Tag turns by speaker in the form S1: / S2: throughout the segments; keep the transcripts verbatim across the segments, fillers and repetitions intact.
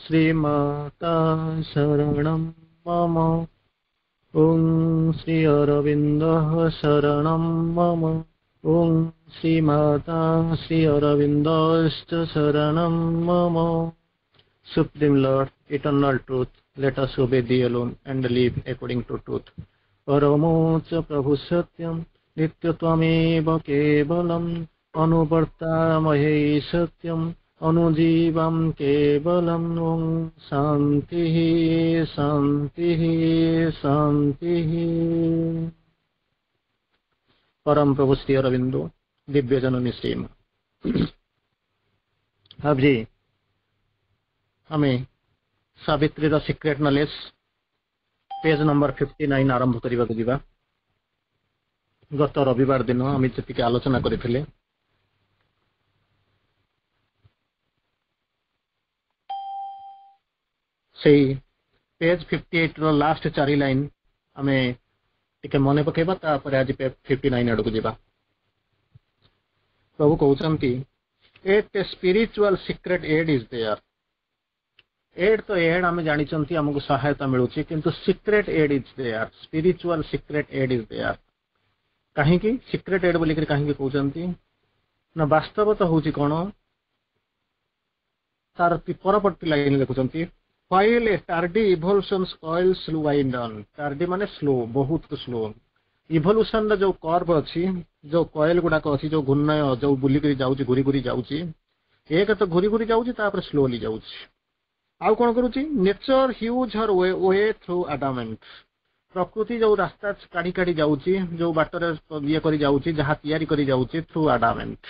S1: श्रीमाता शरणं मम। ॐ श्री अरविन्दः शरणं मम। ॐ श्रीमाता श्री अरविन्दश्च शरणं मम। Supreme Lord, eternal truth, let us obey thee alone and live according to truth. Paramocha Prabhu Satyam, Nityatvamev Kevalam, Anuvartamahe Satyam, Anujivam Kevalam, Om Shantihi, Shantihi, Shantihi. Param Prabhu Sri Aurobindo, Divya Janani Srima. अब जी हमें Savitri the secret knowledge page number fifty nine आरंभ करने को जीवा। गत रविवार दिन आम जी आलोचना करते पेज फिफ्टी एट रो लास्ट चारि लाइन आम टे मन पकेबा आज फिफ्टी नाइन आड़ को जीवा। प्रभु कहते at spiritual secret aid is there. Aid तो एड आम जानी आमको सहायता मिलूँ किंतु secret aid is there. Spiritual secret aid is there. कहीं सीक्रेट एड बोलिक कहीं कहते ना वास्तव तो हूँ कौन तार परवर्ती लाइन लिखुंट while a tardy evolution coil slow wind on. Tardy माने स्लो, बहुत स्लो। इवोल्यूशन जो कर्व अच्छी जो कॉइल गुड़ाक अच्छी जो घूर्णय जो बुलिक जाऊँगी घूरी घूरी जाऊँगी एक तो घूरी घूरी जाऊँगी तापर स्लोली जाऊँगी। आउ कौन करुच्ची nature hews her way way through adamant. प्रकृति जो रास्ता काढ़ी काढ़ी जाऊँगी जो बाटर ये करी जाऊँगी जहाँ तैयारी करी जाऊँगी through adamant.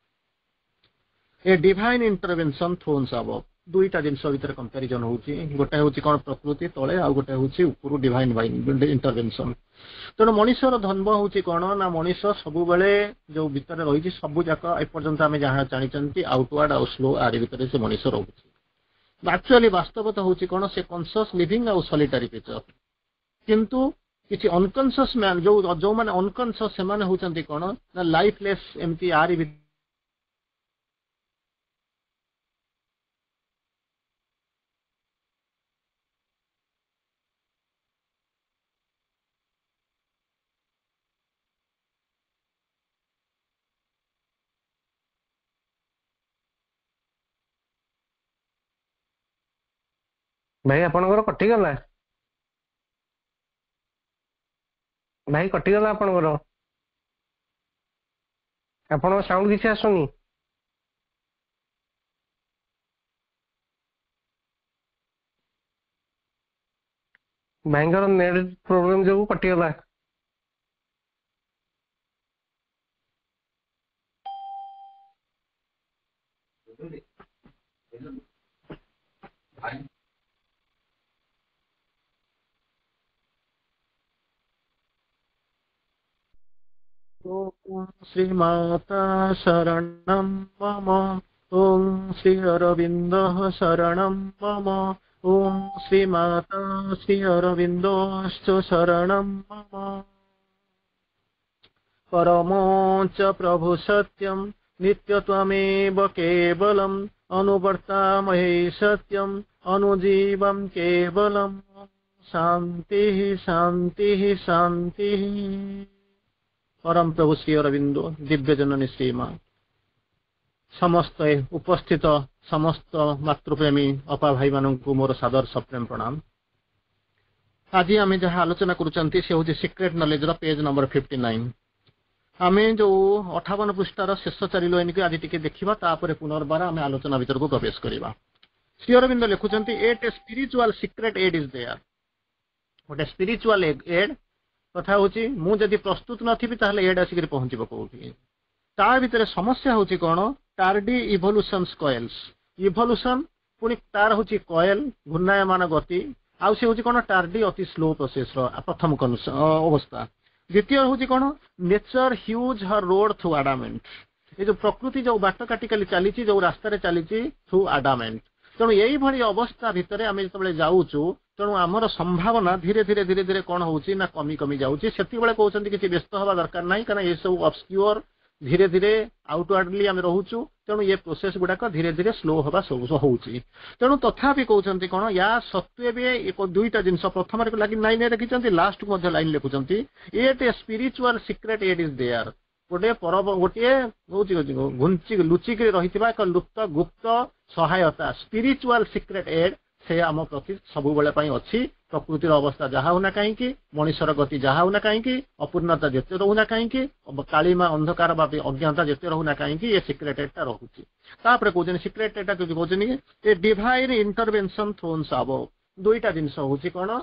S1: A divine intervention thrones above. दुईटा जिनस भीतर कंपैरिजन होची। गोटे होची कौन प्रकृति तले आ गोटे होची ऊपर डिवाइन इंटरवेंशन। तेणु मनुष्यर धर्म होची कौन ना मनुष्य सबु बेले जो भीतर रही सबू जाक एपर्यंत आम जहाँ जानी आउटवर्ड आउ स्लो आरि भीतर से मनुष्य रोचे। एक्चुअली वास्तवता होची कौन से कॉन्शियस लिविंग आउ सॉलिटरी क्रिएचर। किंतु किसी अनकॉन्शियस मैन जो जो माने अनकॉन्शियस से माने होचंती कौन ना लाइफलेस एमती आरि
S2: भाई आपनकर कटिगला भाई कटिगला आपनकर आपन साउंड किसी आसुनी। भाईंकर नेट प्रोब्लेम जो कटिगला।
S1: ॐ श्रीमाता शरणं मम। ॐ श्री अरविन्दः शरणं मम। ॐ श्रीमाता श्री अरविन्दश्च शरणं मम। परमोच प्रभु सत्यं नित्यत्वमेव केवलम् अनुवर्तामहे सत्यम् अनुजीवं केवलम्। शान्तिः शान्तिः शान्तिः। परम प्रभु श्री अरविंदो दिव्य जननी श्रीमा समस्त उपस्थित समस्त मातृप्रेमी अपा भाई मान को मोर सादर सप्रेम प्रणाम। आज आम जहाँ आलोचना करुँच से हूँ सीक्रेट नॉलेज रो पेज नंबर फिफ्टी नाइन। आम जो अठावन पृष्ठार शेष चारि लाइन को आज टी देखा तापर पुनर्बार आम आलोचना भीतर को प्रवेश करवा। श्री अरविंद लिखुंट at a spiritual secret aid is there. गोटे स्पिरिचुअल एड कथा हूँ मुझे प्रस्तुत नथी ताहले एड आसिक पहुँचब कौटी। ता भीतर समस्या हूँ कौन टार्डी इवोल्यूशन कॉइल्स। इवोल्यूशन पुणी तार हूँ कॉइल घूर्णायमान गति आउ से हूँ कौन टार्डी अति स्लो प्रोसेस प्रथम अवस्था। द्वितीय हूँ कौन nature hews her road through adamant. ये जो प्रकृति जो बाट काटिकाली चली जो रास्तार चली थ्रू अडामेंट। तेणु यही भली अवस्था भितर आम जो जाऊँ तेणु आमर संभावना धीरे धीरे धीरे धीरे कौन होची ना कमी कमी जाऊँगी। से कहते किसी व्यस्त हवा दरकार ना कहीं ये सब ऑब्सक्योर धीरे धीरे आउटवार्डली आम रोचु तेणु ये प्रोसेस गुड़ाक धीरे धीरे स्लो हवा सब होउची तेणु तथापि कहते कौन या सत्वे भी एक दुईटा जिनस प्रथम लगी लाइन लिखिं लास्ट को लाइन लिखुंट at a spiritual secret aid is there गोटे पर गोटे घुंची लुचिक रही एक लुप्त गुप्त सहायता स्पिरिचुअल सिक्रेट एड से आम प्रति सब बेले अच्छी प्रकृतिर अवस्था जहाँ होना कहीं मनीषर गति जहाँ होना कहीं अपूर्णता जिते रोना कहीं कालीमा अंधकार बा अज्ञानता जिते रोना कहीं ये सिक्रेट एडटा रोचे तापर कहते सिक्रेट एडटा जो कहते a divine intervention thrones above दुईटा जिनस हूँ कौन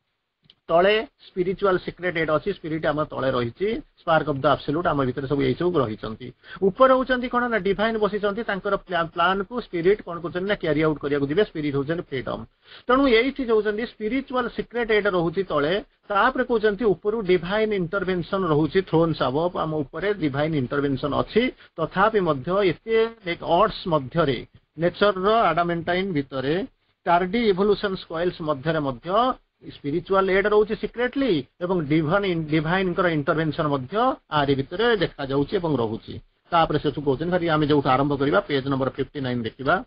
S1: तले स्पिरिचुअल सिक्रेट एड अच्छी स्पिरिट आम तले रही स्पार्क ऑफ द एब्सोल्यूट आम भीतर सब यही सब रही ऊपर होती कौन ना डिवाइन बसी प्लान को स्पिरिट कौन कर क्यारी आउट करने स्पिरिट होती फ्रीडम तेणु यही जो स्पिरिचुअल सिक्रेट एड रोचे तले तापर कहते ऊपर डिवाइन इंटरवेंशन रोचे थ्रोन्स अबव आम ऊपर डिवाइन इंटरवेंशन अच्छी तथापि एत अर्ड्स मध्य नेचर आडामेंटाइन भितर टार्डी इवोल्यूशन स्कॉइल्स मध्य स्पिरिचुअल एड रोचे सिक्रेटली एवं डिवाइन डिवाइन इंटरवेंशन आरि भितर देखा जाउची एवं रहुची तापर से कहते आम जो आरंभ करवा पेज नंबर फिफ्टी नाइन देखा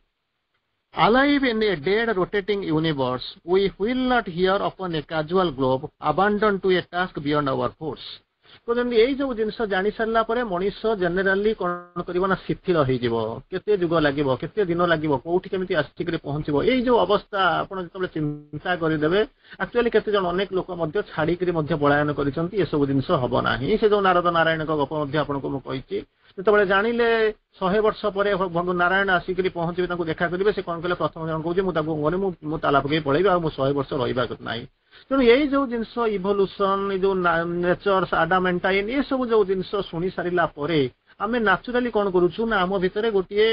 S1: Alive in a dead rotating universe, we will not hear upon a casual globe abandoned to a task beyond our force. कहते यही जो जिनस जानी सारा पर मनीष जेनेराली कौन कर शिथिल होते जुग लगे केते दिन लगे कौटी केमी आसिक पहुंच यही जो अवस्था आप जो चिंता करदे एक्चुअली केते जन अनेक लोक छाड़ी पलायन कर सब जिन हम ना से जो नारद नारायण गप आपको जो जानिले शहे वर्ष पर भगवान नारायण आसिक पहुंचे देखा करेंगे से कौन कले प्रथम जन कहूँ मुझे ताला पकई पलैबी शहे वर्ष रहा ना तेणु यही जो जिनस इवोल्यूशन जो नेचर आडामेंटाइन ये सब जो जिनस शुणी सारा आम नाचुराली कौन करुचु ना आम भितर गोटे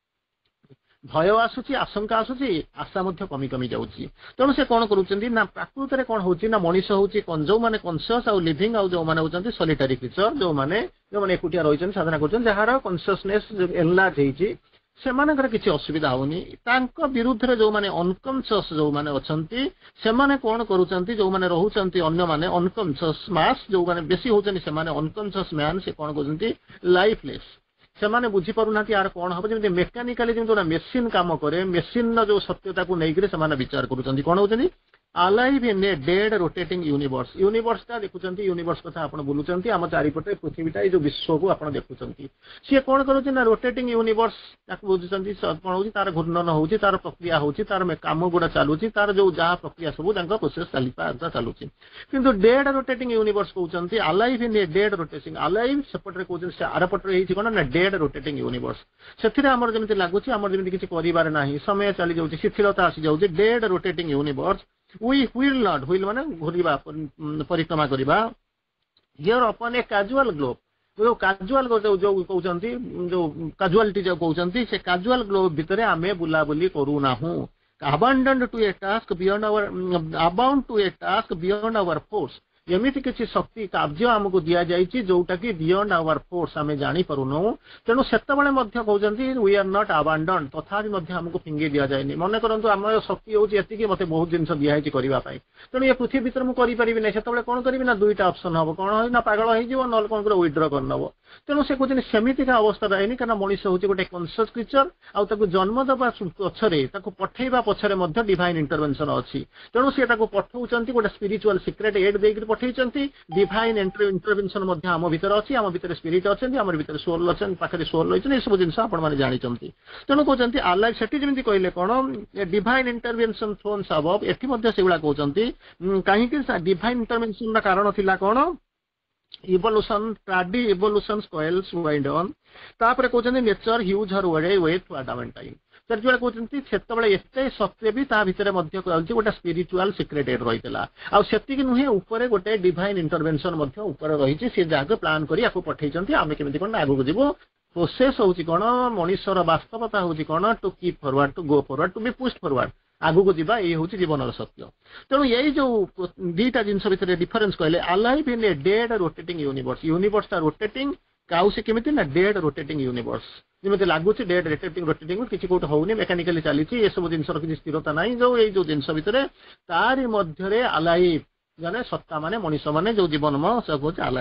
S1: भय आसूची आशंका आसूची आशा कमी कमी जाऊँगी तेणु से कौन करुँच ना प्रकृत में कौन हो मनीष हूँ जो मैंने कनसीयस आउ लिविंग आउ जो मैंने होती सॉलिटरी क्रिएचर जो मैंने जो मैंने एकुटिया रही साधना कर जार कनसीयसनेस एनलार्ज होती से मानकर किसी असुविधा होनी विरुद्ध जो माने अनकॉन्शियस जो माने अच्छी से माने कौन करुँच जो मैंने रोचंती अन्य माने अनकॉन्शियस मास जो मैंने बेसी होती से माने अनकॉन्शियस मैन से कौन कर लाइफलेस से माने बुझी पारुना यार कौन हम जमी मेकानिकाली जो मेसीन काम करे मेसीन जो सत्यता को लेकर से विचार करुँच कौन होती Alive in a dead rotating universe. Universe टा देखुचंती यूनिवर्स कथा आपण बोलुचंती आम चारिपटे पृथ्वीटा जो विश्व को आपण देखुचंती सी कौन करूँ ना रोटेटिंग यूनिवर्स ताक बुझुचंती कौन होची तार घूर्णन होची तार प्रक्रिया होची तार काम गुड़ा चलुची तार जो जहाँ प्रक्रिया सब तांका प्रोसेस चलता चलुची किंतु डेड रोटेटिंग यूनिवर्स कहउचंती alive in a dead rotating alive सेपटे कहउचंती आर पटे हेची कोन ना डेड रोटेटिंग यूनिवर्स सेथिरे हमर जेमिति लागुची हमर जेमिति किछि करिबार नाही समय चली जाउची शिथिलता आसी जाउची dead rotating universe We will not, will माने घुरिबा परिक्रमा करिबा here upon a casual globe जो कैजुअल जो जो कहउचंती जो कैजुअलिटी जो कहउचंती से कैजुअल ग्लोब भितरे आमे बुला बुली करू नाहू abandoned to a task beyond our abound to a task beyond our force एमती किसी शक्ति कार्य आमको दि जाइए जोटा कि बियॉन्ड आवर फोर्स आम जानी पारुनु तेणु से कहते वी आर नॉट अबांडन तथापि आमको फिंगे दि जाए मन करूँ आम शक्ति होती मत बहुत जिन दिखाई करने तेणु ये पृथ्वी भर मुझे करी ना से कौन करी ना दुईटा ऑप्शन हम कौन ना पागल हो ना कौन कर विड्र करनब तेणु से कहते सेमितिका अवस्था रही कारण मनीष हूँ गोटे कनसीयस क्रिएचर आउ जन्म देवा पछरे पठेवा पछरे डिवाइन इंटरवेंशन अच्छी तेणु सी पठाऊँ गोटे स्पिरिचुअल सिक्रेट एड देकर पठेइचंती डिवाइन इंटरवेंशन आम भीतर अच्छी आम भीतर स्पिरिट अच्छी आम भीतर सोल अच्छे पाखे सोल रही सब जिन आपने जानते तेणु कहते आलाइव से जमी कहले कौन डिवाइन इंटरवेंशन थ्रोन्स अबव एटी से कहते कहीं डिवाइन इंटरवेंशन कारण थिला कौन evolution tardy evolution coils wind on तापर कहते nature hews her way way to adamantine सर जो कहते से एत सत्वे भी ता भितर गोटे स्पिरिचुअल सिक्रेट एड रही है नुहे ऊपर गोटे डिवाइन इंटरवेंशन ऊपर रही सी जगह प्लान कर पठे आम केमी कौन आगू जीव प्रोसेस हूँ कौन मनीषर वास्तवता हूँ कौन to keep forward to go forward to be pushed forward आगू जीवा ये हूँ जीवन सत्य तेणु यही जो दीटा जिन भितर डिफरेन्स कहले alive in a dead rotating universe universe टा रोटेटिंग काउ से केमिति ना डेड रोटेटिंग यूनिवर्स जमी लगुच डेड रोटेटिंग रोटेटिंग किसी कौट होनी मेकानिकली चली ये सब जिन किसी स्थिरता ना जो ये जो जिन भितर तारी मध्य अलाइव जाने सत्ता माने मनीष माने जो जीवन से कहते alive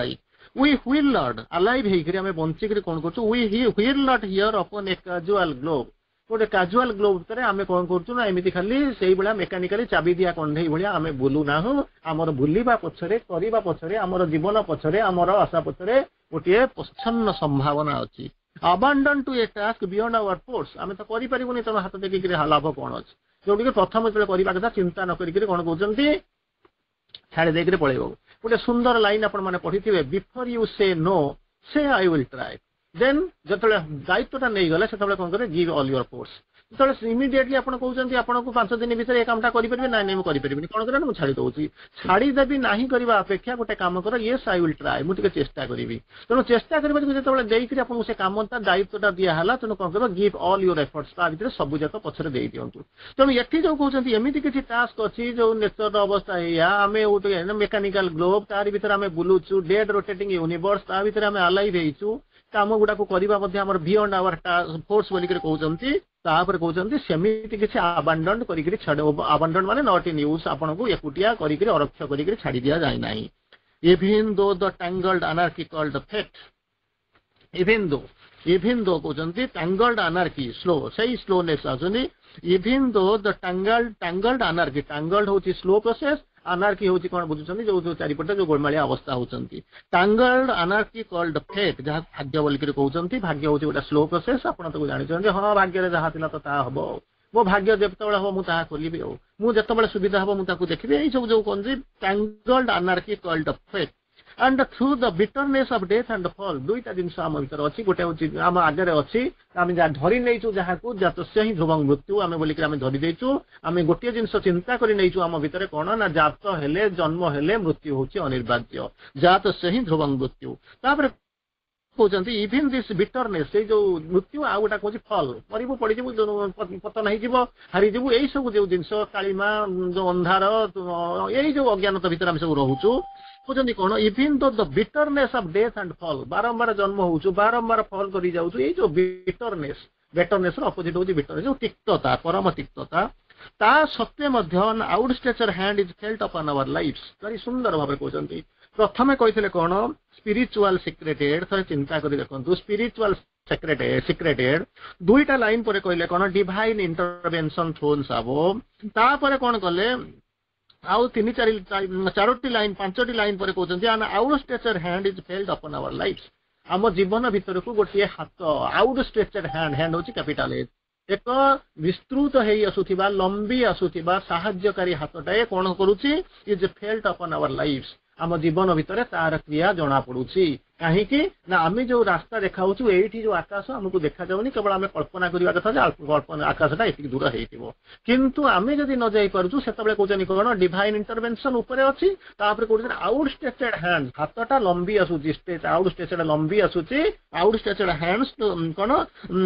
S1: we wheel not alive हेकरी आमे बंची करी कोन करछु we wheel not here upon a casual globe गोटे कैजुअल ग्लोब भितर आमे कोन करछु ना एमिति खाली सेही बळा मेकानिकली चाबी दिया कंढई भलिया आमे बुलु ना हो हमर बुलिबा पछरे करिबा पछरे हमर जीवन पछरे हमर आशा पछरे गोटे प्रच्छन्न संभावना अछि abandon to a task beyond our force आमे तो करि परिबोनी त हाथ देखि करी लाभ कोन अछि जोडी के प्रथम जले करिबा कथा चिंता न करि करी कोन कहउचंती छाड़ी दे करी पळेबो गोटे सुंदर लाइन आपण माने पढिथिबे before you say no say I will try then जतले दायित्वटा नै गले सेतबले कोन करे गिव ऑल योर फोर्स जतले इमीडिएटली आपण कहउचंती आपण को पांच दिन भीतर ए कामटा करि परिबे नै नै म करि परिबिनी कोन करे म छाड़ी दउची छाड़ी देबी नाही करबा अपेक्षा गोटे काम कर यस आई विल ट्राई मु टिके चेष्टा करबी तनो चेष्टा करबा जतले देई करी आपण से कामटा दायित्वटा दिया हला तनो कोन करे गिव ऑल योर एफर्ट्स ता भीतर सब जक पछरे देई दियंतु तनो एठी जो कहउचंती एमिति किछि टास्क अछि जो नेचर अवस्था या आमे ओटे मेकानिकल ग्लोब तारि भीतर आमे बुलुचु डेड रोटेटिंग यूनिवर्स ता भीतर आमे अलाइव हेइचु काम गुडा को करिबा मध्ये हमर बियॉन्ड आवर फोर्स बोली करे कहउचंती तापर कहउचंती सेमिति किछि अबांडन करि करी छाड अबांडन माने नॉट इन यूज आपन को एकुटिया करि करी अरक्ष करि करी छाडी दिया जाय नाही even though the tangled anarchy called fate even though even though कहउचंती टैंगल्ड अनार्की स्लो सही स्लोनेस आसनी even though the tangled tangled anarchy tangled होची स्लो प्रोसेस अनार्की होची कोन बुझुचंती जो जो चारिपटे जो गोलमाळी अवस्था होचंती टैंगल्ड अनार्की कॉल्ड फेट जहा भाग्य बोली करी कहउचंती भाग्य होची गोटा स्लो प्रोसेस आपण तो जानि छन जे हां भाग्य रे जहा थिला तो ता हबो मो भाग्य जेतबेला हो मु ता खोलिबी हो मु जेतबेला सुविधा हबो मु ताकू देखिबी एई सब जो कोन जे tangled anarchy called fate and through the bitterness of death and fall दुईटा जिंस आम भीतर अछि गोटे होछि आम आगे रे अछि आमे जा धरि नैचु जहा को जातस्य ही ध्रुवं मृत्यु आमे बोली कि आमे धरि देचु आमे गोटे जिंस चिंता करि नैचु आम भीतर कोन ना जात हेले जन्म हेले मृत्यु होछि अनिर्वाज्य जातस्य ही ध्रुवं मृत्यु तापर कहउचंती इवन दिस बिटरनेस से जो मृत्यु आ गोटा कहछि फल परिबो पड़ी जेबो पतन हे जीवो हारि जेबो एई सब जो जिंस कालीमा जो अंधार एई जो अज्ञानता भीतर आमे सब रहउचु कहउचंती कोन even though the bitterness of death and fall बारंबार जन्म होउचु बारंबार फॉल करि जाउचु एई जो बिटरनेस बिटरनेस रो अपोजिट होछि बिटरनेस जो तिक्तता परम तिक्तता ता सत्य मध्यन outstretched hand is felt upon our lives very सुंदर भाबे कहउचंती प्रथमे कहिथिले कोन स्पिरिचुअल सिक्रेटेड थरे चिंता करि देखंतु स्पिरिचुअल सिक्रेटेड सिक्रेटेड दुईटा लाइन परे कहिले कोन डिवाइन इंटरवेंशन थ्रोन्स आबो तापरे कोन कले आउ तीन चार चारोटी लाइन पांचटी लाइन पर कहउचंती an outstretched hand is felt upon our lives आम जीवन भीतर को गोटे हाथ आउटस्ट्रेचर हैंड हैंड होची कैपिटल एच एक विस्तृत हेई आसुथिबा लंबी आसुथिबा सहायकारी हाथटाए कोन करूची is felt upon our lives आम जीवन भीतर तार क्रिया जना पड़ुची कहीं ना आम जो रास्ता देखाऊँ एठी जो आकाश आमको देखा जाऊनी केवल आम कल्पना करवा कथा कल्पना आकाशटा एति दूर होइतिबो किंतु आमे जदि न जाई परजु सेतबेले कहउचनी कोन डिवाइन इंटरवेंशन ऊपर अछि तापर कहउचनी आउटस्ट्रेचड हैंड हाथटा लंबी आसुची स्ट्रेच आउटस्ट्रेचड लंबी आसुची आउटस्ट्रेचड हैंड्स कोन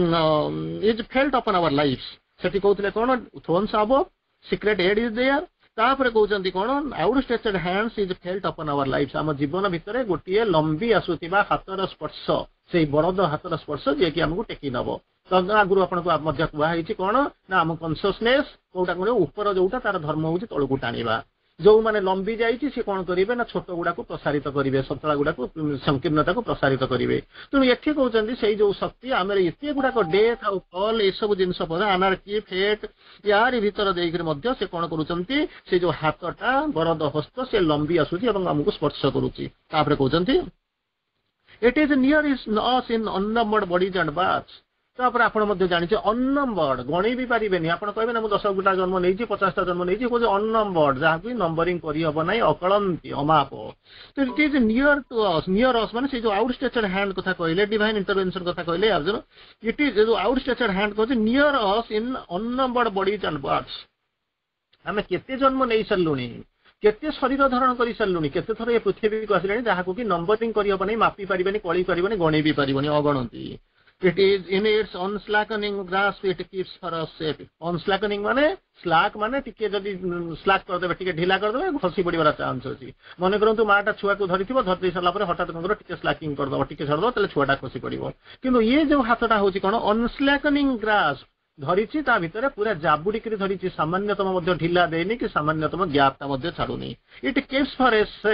S1: is felt upon our lives सेति कहउतले कोन thrones above secret aid is there तापर कहउचंती कोन outstretched hands is felt upon our lives आम जीवन भितर गोटे लंबी आसुथिबा हाथर स्पर्श से बरद हाथर स्पर्श जे कि हमको टेकी नबो तो आगुरु आपन को मध्य कुआ हिची कोन ना हम कॉन्शियसनेस कोटा कोन ऊपर जोटा तार धर्म होची तळकु टाणीबा जो माने लंबी जाईची से कोन करिवे ना छोट गुडा को प्रसारित करिवे सतळा गुडा को संकीर्णता को प्रसारित करिवे तो एठी कहउचंती सेही जो शक्ति आमे एते गुडा को डेथ आ फॉल ए सब जिंस पर अनार्की फेट यार भीतर देइकर मध्य से कोन करूचंती से जो हाथटा बरद हस्त से लंबी आसुची एवं हमको स्पर्श करूची तापर कहउचंती it is near is us in unnumbered bodies and births तापर आपण मध्य जानिछे अननंबर्ड गणी भी पारिबेनी आपण कहबे ना मु दस गुटा जन्म नैछि पचास टा जन्म नैछि कोजे अननंबर्ड जहा कि नंबरिंग करि हबो नै अकलंती अमाप तो it is near to us near us माने से जो आउटस्ट्रेचड हैंड कथा कहले डिवाइन इंटरवेंशन कथा कहले अर्जुन इट इज जो आउटस्ट्रेचड हैंड कहजे near us in unnumbered bodies and births हमें केते जन्म नै सल्लुनी केते शरीर धारण करि सल्लुनी केते थर ए पृथ्वी को आसिलेनी जहा को कि नंबरिंग करि हबो नै मापी पारिबेनी कळी करिबेनी गणी भी पारिबेनी अगणंती It is in its unslackening grasp it keeps for us safe. Unslackening माने slack माने टिके जदी slack कर देबे टिके ढिला कर देबे खसी पड़िबार चांस अछि माने करंतु माटा छुआ को धरिथिबो धरति सला पर हठात कंगर टिके स्लैकिंग कर दबो टिके छड़ दो तले छुआटा खसी पड़िबो किंतु ये जो हाथटा होची कोन अनस्लैकनिंग ग्रास्प धरिछि ता भितरे पूरा जाबुडी करी धरिछि सामान्यतम मध्ये ढिला देनी कि सामान्यतम गैपटा मध्ये छाडुनी it keeps for a safe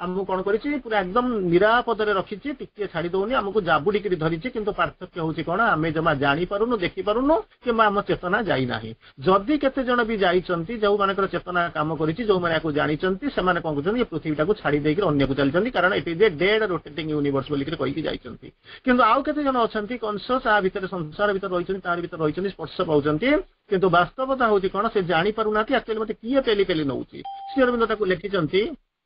S1: आमको कौन करिछि पूरा एकदम निरापद रे रखिछि टिके छाडी दउनी हमको जाबुडी करी धरिछि किंतु पार्थक्य होछि कोन आमे जमा जानि पारुनु देखि पारुनु कि हम चेतना जाई नाही जदि केते जण भी जाइचंती जो मानकर चेतना काम करिछि जो माने को जानिचंती से माने कोन कहउछन ये पृथ्वीटा को छाडी देकि अन्य को चलिचंती कारण it is a dead rotating universe बोली के कहि कि जाइचंती किंतु आउ केते जण अछंती कॉन्शियस आ भीतर संसार भीतर रहिचंती तार भीतर रहिचंती स्पर्श पाउचंती किंतु वास्तवता होछि कोन से जानि पारुनाती एक्चुअली मते किए पेली पेली नउछि श्री अरविंद ताको लिखिचंती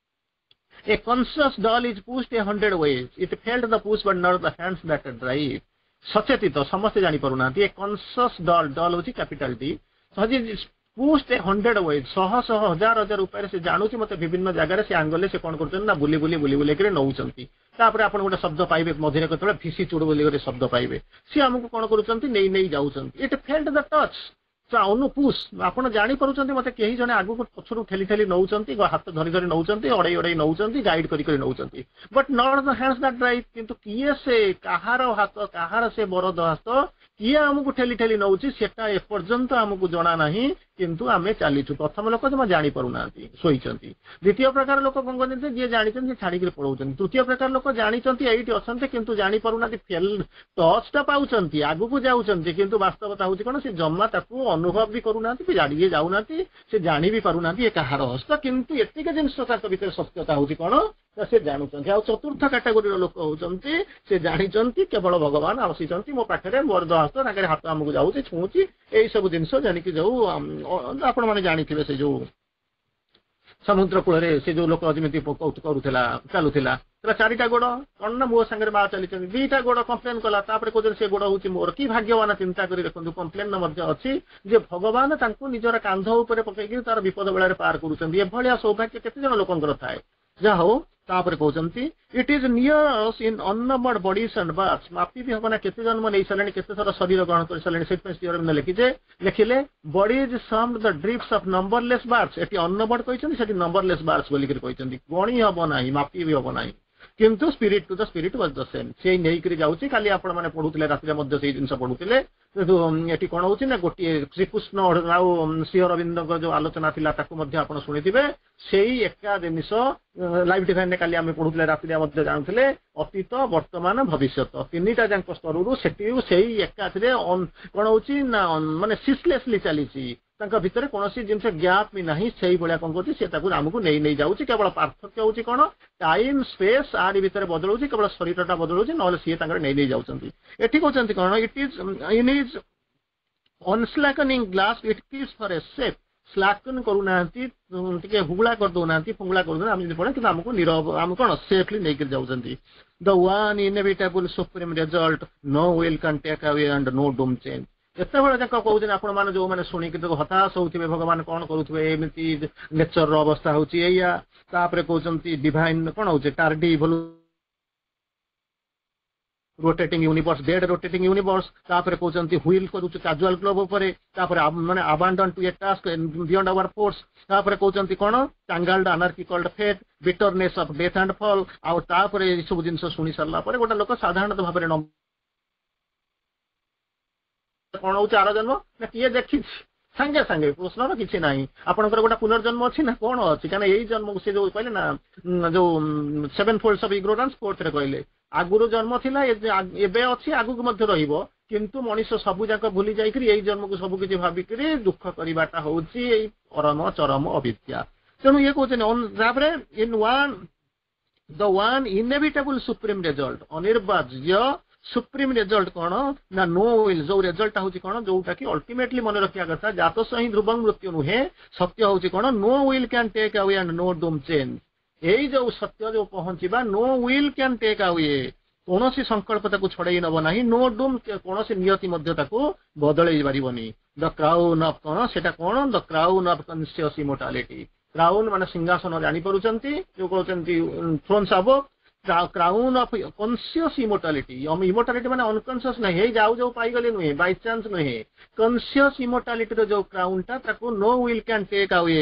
S1: A conscious doll is pushed a hundred ways. It felt the push but not the hands that drive. सचेतित समस्त जानी पारुनांती ए कॉन्शियस डॉल डॉल होची कैपिटल डी सजी pushed a hundred ways सह सह हजार हजार उपाय से जानूची मते विभिन्न जगह से आंगले से कोन करछन ना बुली बुली बुली बुली करे नउचंती तापर आपण गोटे शब्द पाइबे मझिरे कतले फिसी चुड़ बोली गोटे शब्द पाइबे सी हमको कोन करूचंती नै नै जाउचंती इट फेल्ट द टच चाउनु पुश आपण जानि परुचंती मते केही जने आगु को पछरु ठेली ठेली नउचंती हाथ धरि धरि नउचंती अडै अडै नउचंती गाइड करी करी नउचंती but not the hands that drive किंतु किए से काहार हाथ काहार से बरद हस्त किए हमको ठेली ठेली नउची सेटा ए पर्यंत हमको जणा नाही किंतु आमे चालीछु प्रथम लोक जमा जानि परुनांती सोइचंती द्वितीय प्रकार लोक कोन करते जे जानिचंती छाडी के पळौचंती तृतीय प्रकार लोक जानिचंती एइटी असंते किंतु जानि परुनांती फेल टच ता पाउचंती आगु को जाउचंती किंतु वास्तवता होची कोन से जम्मा ताकू अनुभव भी करूनांती भी जाडी जाउनांती से जानि भी पारुनांती ए काहार हस्त किंतु एतिके जिंस ताक भीतर सत्यता होची कोन से जानुचंती आ चतुर्थ कैटेगोरी रो लोक होचंती से जानिचंती केवल भगवान आसीचंती मो पाखरे मोर दहस्त ताके हाथ हमको जाउची छुउची एई सब जिंस जानि कि जाउ आपण माने जानिथिबे से जो समुद्र कूल रे से जो लोक जमिति कौतुक करूथिला चालुथिला तरा चारिटा गोड़ कोन ना मो संगे बा चलीचंती दुईटा गोड़ कंप्लेन कला तापर को से गोड़ होची मोर की भाग्यवान चिंता करी देखंतु कंप्लेन न मध्य अछि जे भगवान तांको निजरा कांध ऊपर पकैकी तार विपद बेला रे पार करूचंती ए भलिया सौभाग्य केते जन लोकंकर थाए जा हो तापर कहउचंती it is near us in unnumbered bodies and births मापी भी हबना केते जन्म नै सलेनी केते थरा शरीर ग्रहण कर सलेनी सेट पे श्री अरविंद लिखिजे लिखिले bodies summed the drifts of numberless births एटी अननंबर्ड कहइचंती सेटी नंबरलेस बार्स बोली के कहइचंती गणी हबो नाही मापी भी हबो नाही किंतु spirit to the spirit was the same से नै करी जाउची खाली आपण माने पढुतले रात्रि मध्ये सेही जिंस पढुतले एटी कोन होची ना गोटी श्रीकृष्ण आ श्री अरविंद जो आलोचना थिला ताकू मध्ये आपण सुनिथिबे सेही एका जिंस लाइव डिवाइन ने काली आमे पढुतले रात्रि मध्ये जानथिले अतीत वर्तमान भविष्यत तीनटा जांक स्तररू सेठी सेही एका थिले कोन होची ना माने सिस्लेसली चलीची तांका भितरे कोनोसी जिंस गैप भी नाही सेही बळ्या कोन करती से ताकू हमकु नै नै जाउची केवल पार्थक्य होची कोन टाइम स्पेस आरि भितरे बदलुची केवल शरीरटा बदलुची नले से तांका नै नै जाउचंती एठी कहउचंती कोन it is in is unslackening grasp it keeps for a safe slacken करूनांती टिके हुगला कर दोनांती फुंगला कर दोना हम पड़े कि हमको नीरव हम कोन सेफली नै कर जाउचंती the one inevitable supreme result no will can take away and no doom change एते बळे जाक कहउछन आपण माने जो माने सुनी कि तो हताश होउथिबे भगवान कोन करूथिबे एमिति नेचर रो अवस्था होची एया तापरे कहउचंती डिवाइन कोन होचे टार्डी इवोल्यू rotating universe dead rotating universe तापरे कहउचंती व्हील करूछ कैजुअल ग्लोब ऊपर तापरे माने abandon to a task beyond our force तापरे कहउचंती कोन tangled anarchy called fate bitterness of death and fall आ तापरे ई सब जिंस सुनी सरला परे गोटा लोक साधारण भाबरे न कोन हो चार जन्म ना किए देखि संगे संगे प्रश्न न किछि नाही आपनकर गोटा पुनर्जन्म अछि ना कोन अछि काना एई जन्म से जो कहले ना जो seven folds of ignorance fourth रे कहले आगुरो जन्म थिला एबे अछि आगु को मध्य रहिबो किंतु मनुष्य सबु जाक भूली जाई करी एई जन्म को सबु किछि भाबी करी दुख करिबाटा होछि एई परम चरम अविद्या तेनु ये कहते ऑन जाबरे in one the one inevitable supreme result अनिर्वाज्य सुप्रीम रिजल्ट कोन ना नो विल जो रिजल्ट होची कोन जोटा कि अल्टीमेटली मन रखिया कथा जातो सही ध्रुवं मृत्यु नुहे सत्य होची कोन no will can take away and no doom change एई जो सत्य जो पहुंचीबा no will can take away कोनोसी संकल्प ताकू छड़ाई नबो नाही नो डूम कोनोसी नियति मध्य ताकू बदलई परिबनी द क्राउन ऑफ कोन सेटा कोन the crown of conscious immortality crown माने सिंहासन जानि परुचंती जो कहउचंती थ्रोन साबो क्राउन ऑफ कॉन्शियस इमोर्टैलिटी हम इमोर्टैलिटी माने अनकॉन्शियस नहीं है जाऊ जाऊ पाई गले नुहे बाय चांस नुहे कॉन्शियस इमोर्टैलिटी रो जो क्राउन ता ताको no will can take away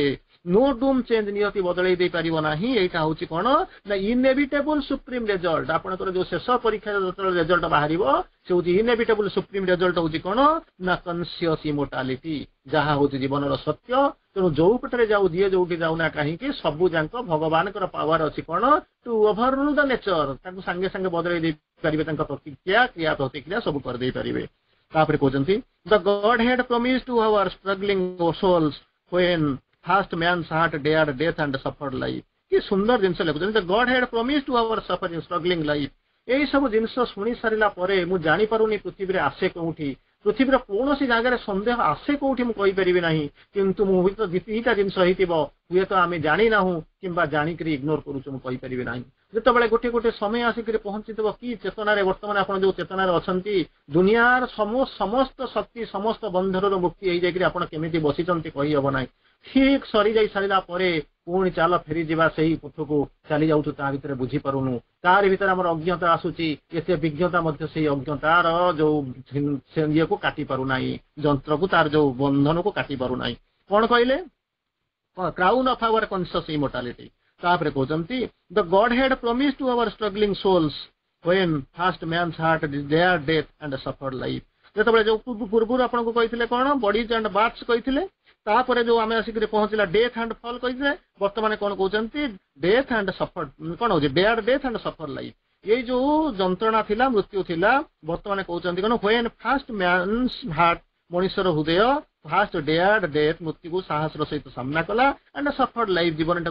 S1: no doom change नियति बदलई दे परिबो नाही एटा होची कोन ना इनएविटेबल सुप्रीम रिजल्ट आपनकर जो शेष परीक्षा जो रिजल्ट बाहरिबो से होची इनएविटेबल सुप्रीम रिजल्ट होची कोन ना कॉन्शियस इमोर्टालिटी जहा होची जीवन रो सत्य तेणु जो पटरे जाऊ दिए जोटी जाऊ ना कहीं कि सबु जांक भगवान कर पावर अछि कोन टू ओवररूल द नेचर ताकू संगे संगे बदलई दे परिबे तांका प्रतिक्रिया क्रिया प्रतिक्रिया सब कर दे परिबे तापर कहते the God had promised to our struggling souls when first man's heart dared death and suffered life कि सुंदर जिनस लिखुଛନ୍ତି the God had promised to our suffering struggling life एई सब जिनस सुनी सारिला परे मु जानि पारुनी पृथ्वी रे आसे कोठी पृथ्वी रे कोनोसी जागा संदेह आसे कोठी मु कहि परिबे नाही किंतु मु तो दितीटा जिनस हितिबो हुए तो आमे जानि नाहु किंबा जानि करी इग्नोर करूछु मु कहि परिबे नाही जेतबेले गोटे गोटे समय आसिक पहुंचीदेव कि चेतना रे वर्तमान आपण जो चेतना रे अछंती दुनियार समस्त शक्ति समस्त बंधर मुक्ति हो जाए आप केमी बसी कही हम ना ठीक सरी जाई सारा पुणी चाल फेरी जा से पथ को चली जाऊँ ता भर बुझी पारुनु तार भीतर आम अज्ञता आसूची एत विज्ञता से अज्ञतार जो ये को काटी पारुना जंत्र को तार जो बंधन को काटी पारुना कौन कहले crown of our conscious immortality तापर कहते the God had promised to our struggling souls when first man's heart dare death and suffered life जेतबेले जो पूर्व आपको कहते कौन बॉडीज एंड बार्थ्स कहते तापर जो आम आसिक पहुंचला डेथ एंड फॉल कहते बर्तमान कौन कहते डेथ एंड सफर कौन हो dare death and suffer life ये जो जंत्रणा थिला मृत्यु थिला बर्तमान कहते कौन व्हेन फर्स्ट मैन्स हार्ट मनुष्यर हृदय फास्ट डेयर्ड डेथ मृत्यु को साहस सहित सामना कला एंड सफर्ड लाइफ जीवन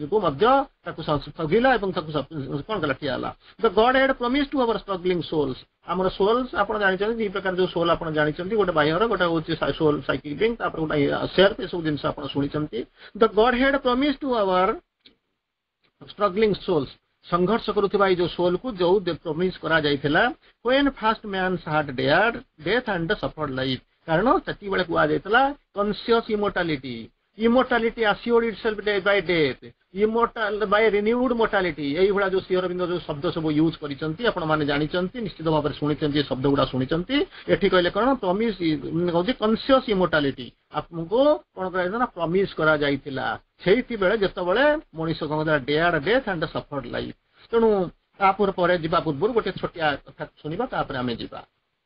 S1: को सगिला कौन कला ठियाला the God had promised to our struggling souls आमर सोल्स आप जानते दी प्रकार जो सोल आप जानते गोटे बाह्यर गोटे हूँ सोल साइकिल बिंग गोटे सेल्फ सब जिन आप शुणी the God had promised to our struggling souls संघर्ष करुवा जो सोल को जो प्रॉमिस करा जाइथिला when first man's heart dared death and suffered life कारण से बेले कहुला conscious immortality immortality assured itself by death immortal by renewed mortality यही भाया जो श्री अरविंद जो शब्द सब यूज करिसंती आपण माने जानिसंती निश्चित भाव में शुणिसंती शब्द गुड़ा शुणिसंती एठी कहले कौन प्रॉमिस कहूँ कॉन्शियस इमोर्टालिटी आपको कौन करा प्रॉमिस करा जाइथिला सेठी बेले जेतबेले मनुष्य कहला dare death and suffered life तेणु तापर पर जीवा पूर्व गोटे छोटिया कथा सुनिबा तापर आमे जीवा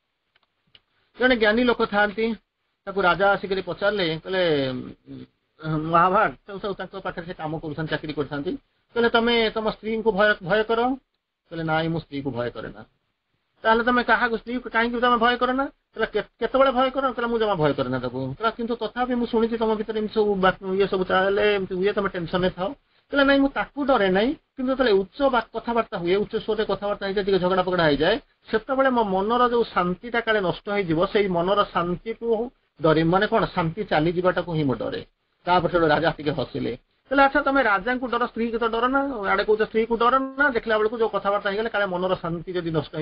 S1: जने ज्ञानी लोक थांती ताकू राजा आसिक पचारे कहले महाभारत पाखे से कम कर चाकरी कर तमें तुम स्त्री को भय भय कर कहले ना मु स्त्री को भय करे ना ताले तुम क्या स्त्री को कहीं तुम भय कर ना केतबे भय कर कहले मुझे जमा भय करे ना किंतु तथापि मुझे शुणी तुम भर सब ये सब चले हुए तुम टेंशन था कहले ना मुझे डरे ना कि उच्च कथबार्ता हुए उच्च स्वर कथबार्ता हो जाए झगड़ा पगड़ा हो जाए से मो मनर जो शांतिटा काले नष्ट हो मनर शांति को डरे माने कौन शांति चली जाटा को ही मो डरे तापर राजा टी हसिले कहले अच्छा तुम राजा को डर स्त्री को तो डर ना आड़े कौच स्त्री को डर ना देखला बेलू जो कथबार्ता हो गले मनर शांति जब नष्ट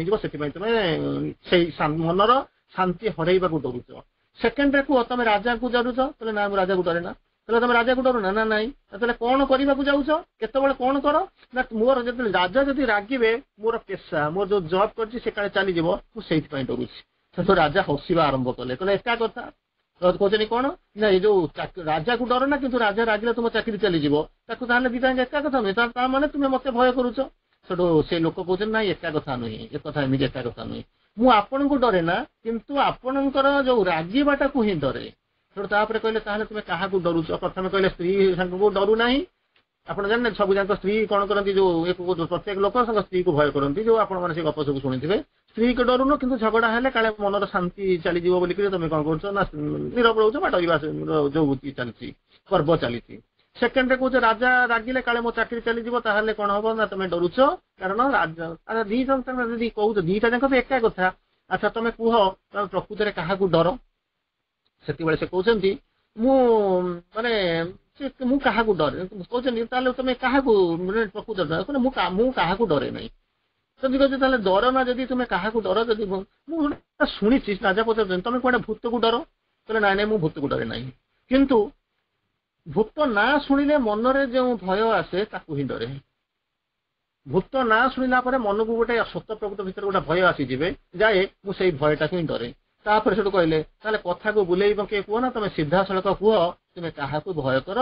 S1: हो तुम मनर शांति हरइबा को डरुच सेकेंड रे कह तुम राजा को डरुच कहले ना राजा को डरे ना कहले तुम राजा को डर ना ना नाई ताले कौन करने को जाऊच केतबेले कौन कर ना मोर जो राजा जदि रागिबे मोर पेशा मोर जो जॉब कर चली जीव मुझे डरुच तो राजा हसवा आरंभ कले कहले एका कथा कहते कौन ना ये जो राजा को डर ना कि राजा रागिले तुम चाकरी चली दीटा एका कथा नुहे मैंने तुम्हें मत भय करुच से लोक कहते ना एका कथा नुहे एक कथा एमती एका कथा नुहे मुझे को डरे ना किंतु आपणकर जो रागिबाटा को ही डरे तापर कहले तुम्हें क्या डरुच प्रथम कहले स्त्री को डरू ना आप जाने सब जाक स्त्री कौन करती जो प्रत्येक लोक स्त्री को भय करती जो आप गप सब शुणी स्त्री को डरुन कि झगड़ा है काले मनर शांति चली बोल तुम कौन कर नीरव रोच बा डरवा जो चलती पर्व चली सेकेंड कौच राजा रागिले काले मो चाकरी चली जाए कौन हम ना तुम डरुच कारण राजा दी कौच दीटा जाक तो एका कथा अच्छा तुम कह प्रकृत में क्या डर से से कहते माने मु क्या डरे कहते तुम क्या प्रकृत डर मुझे क्या डरे ना जदि कहते डर ना जदि तुम क्या डर जदि मुझे शुणी राजा पचार तुम कौन भूत को डर कहले ना ना भूत को डरे ना किंतु भूत ना शुणिले मनरे जो भय आसे ताकू ही डरे भूत ना शुणिला मन को गोटे सत प्रकृत भर गोटे भय आसीजे जाए मुझे भयटा ही डरे तापर से कहले ताले कथा को बुलेई बंके कुह ना तुम सीधा सड़क कुह तुम क्या भय कर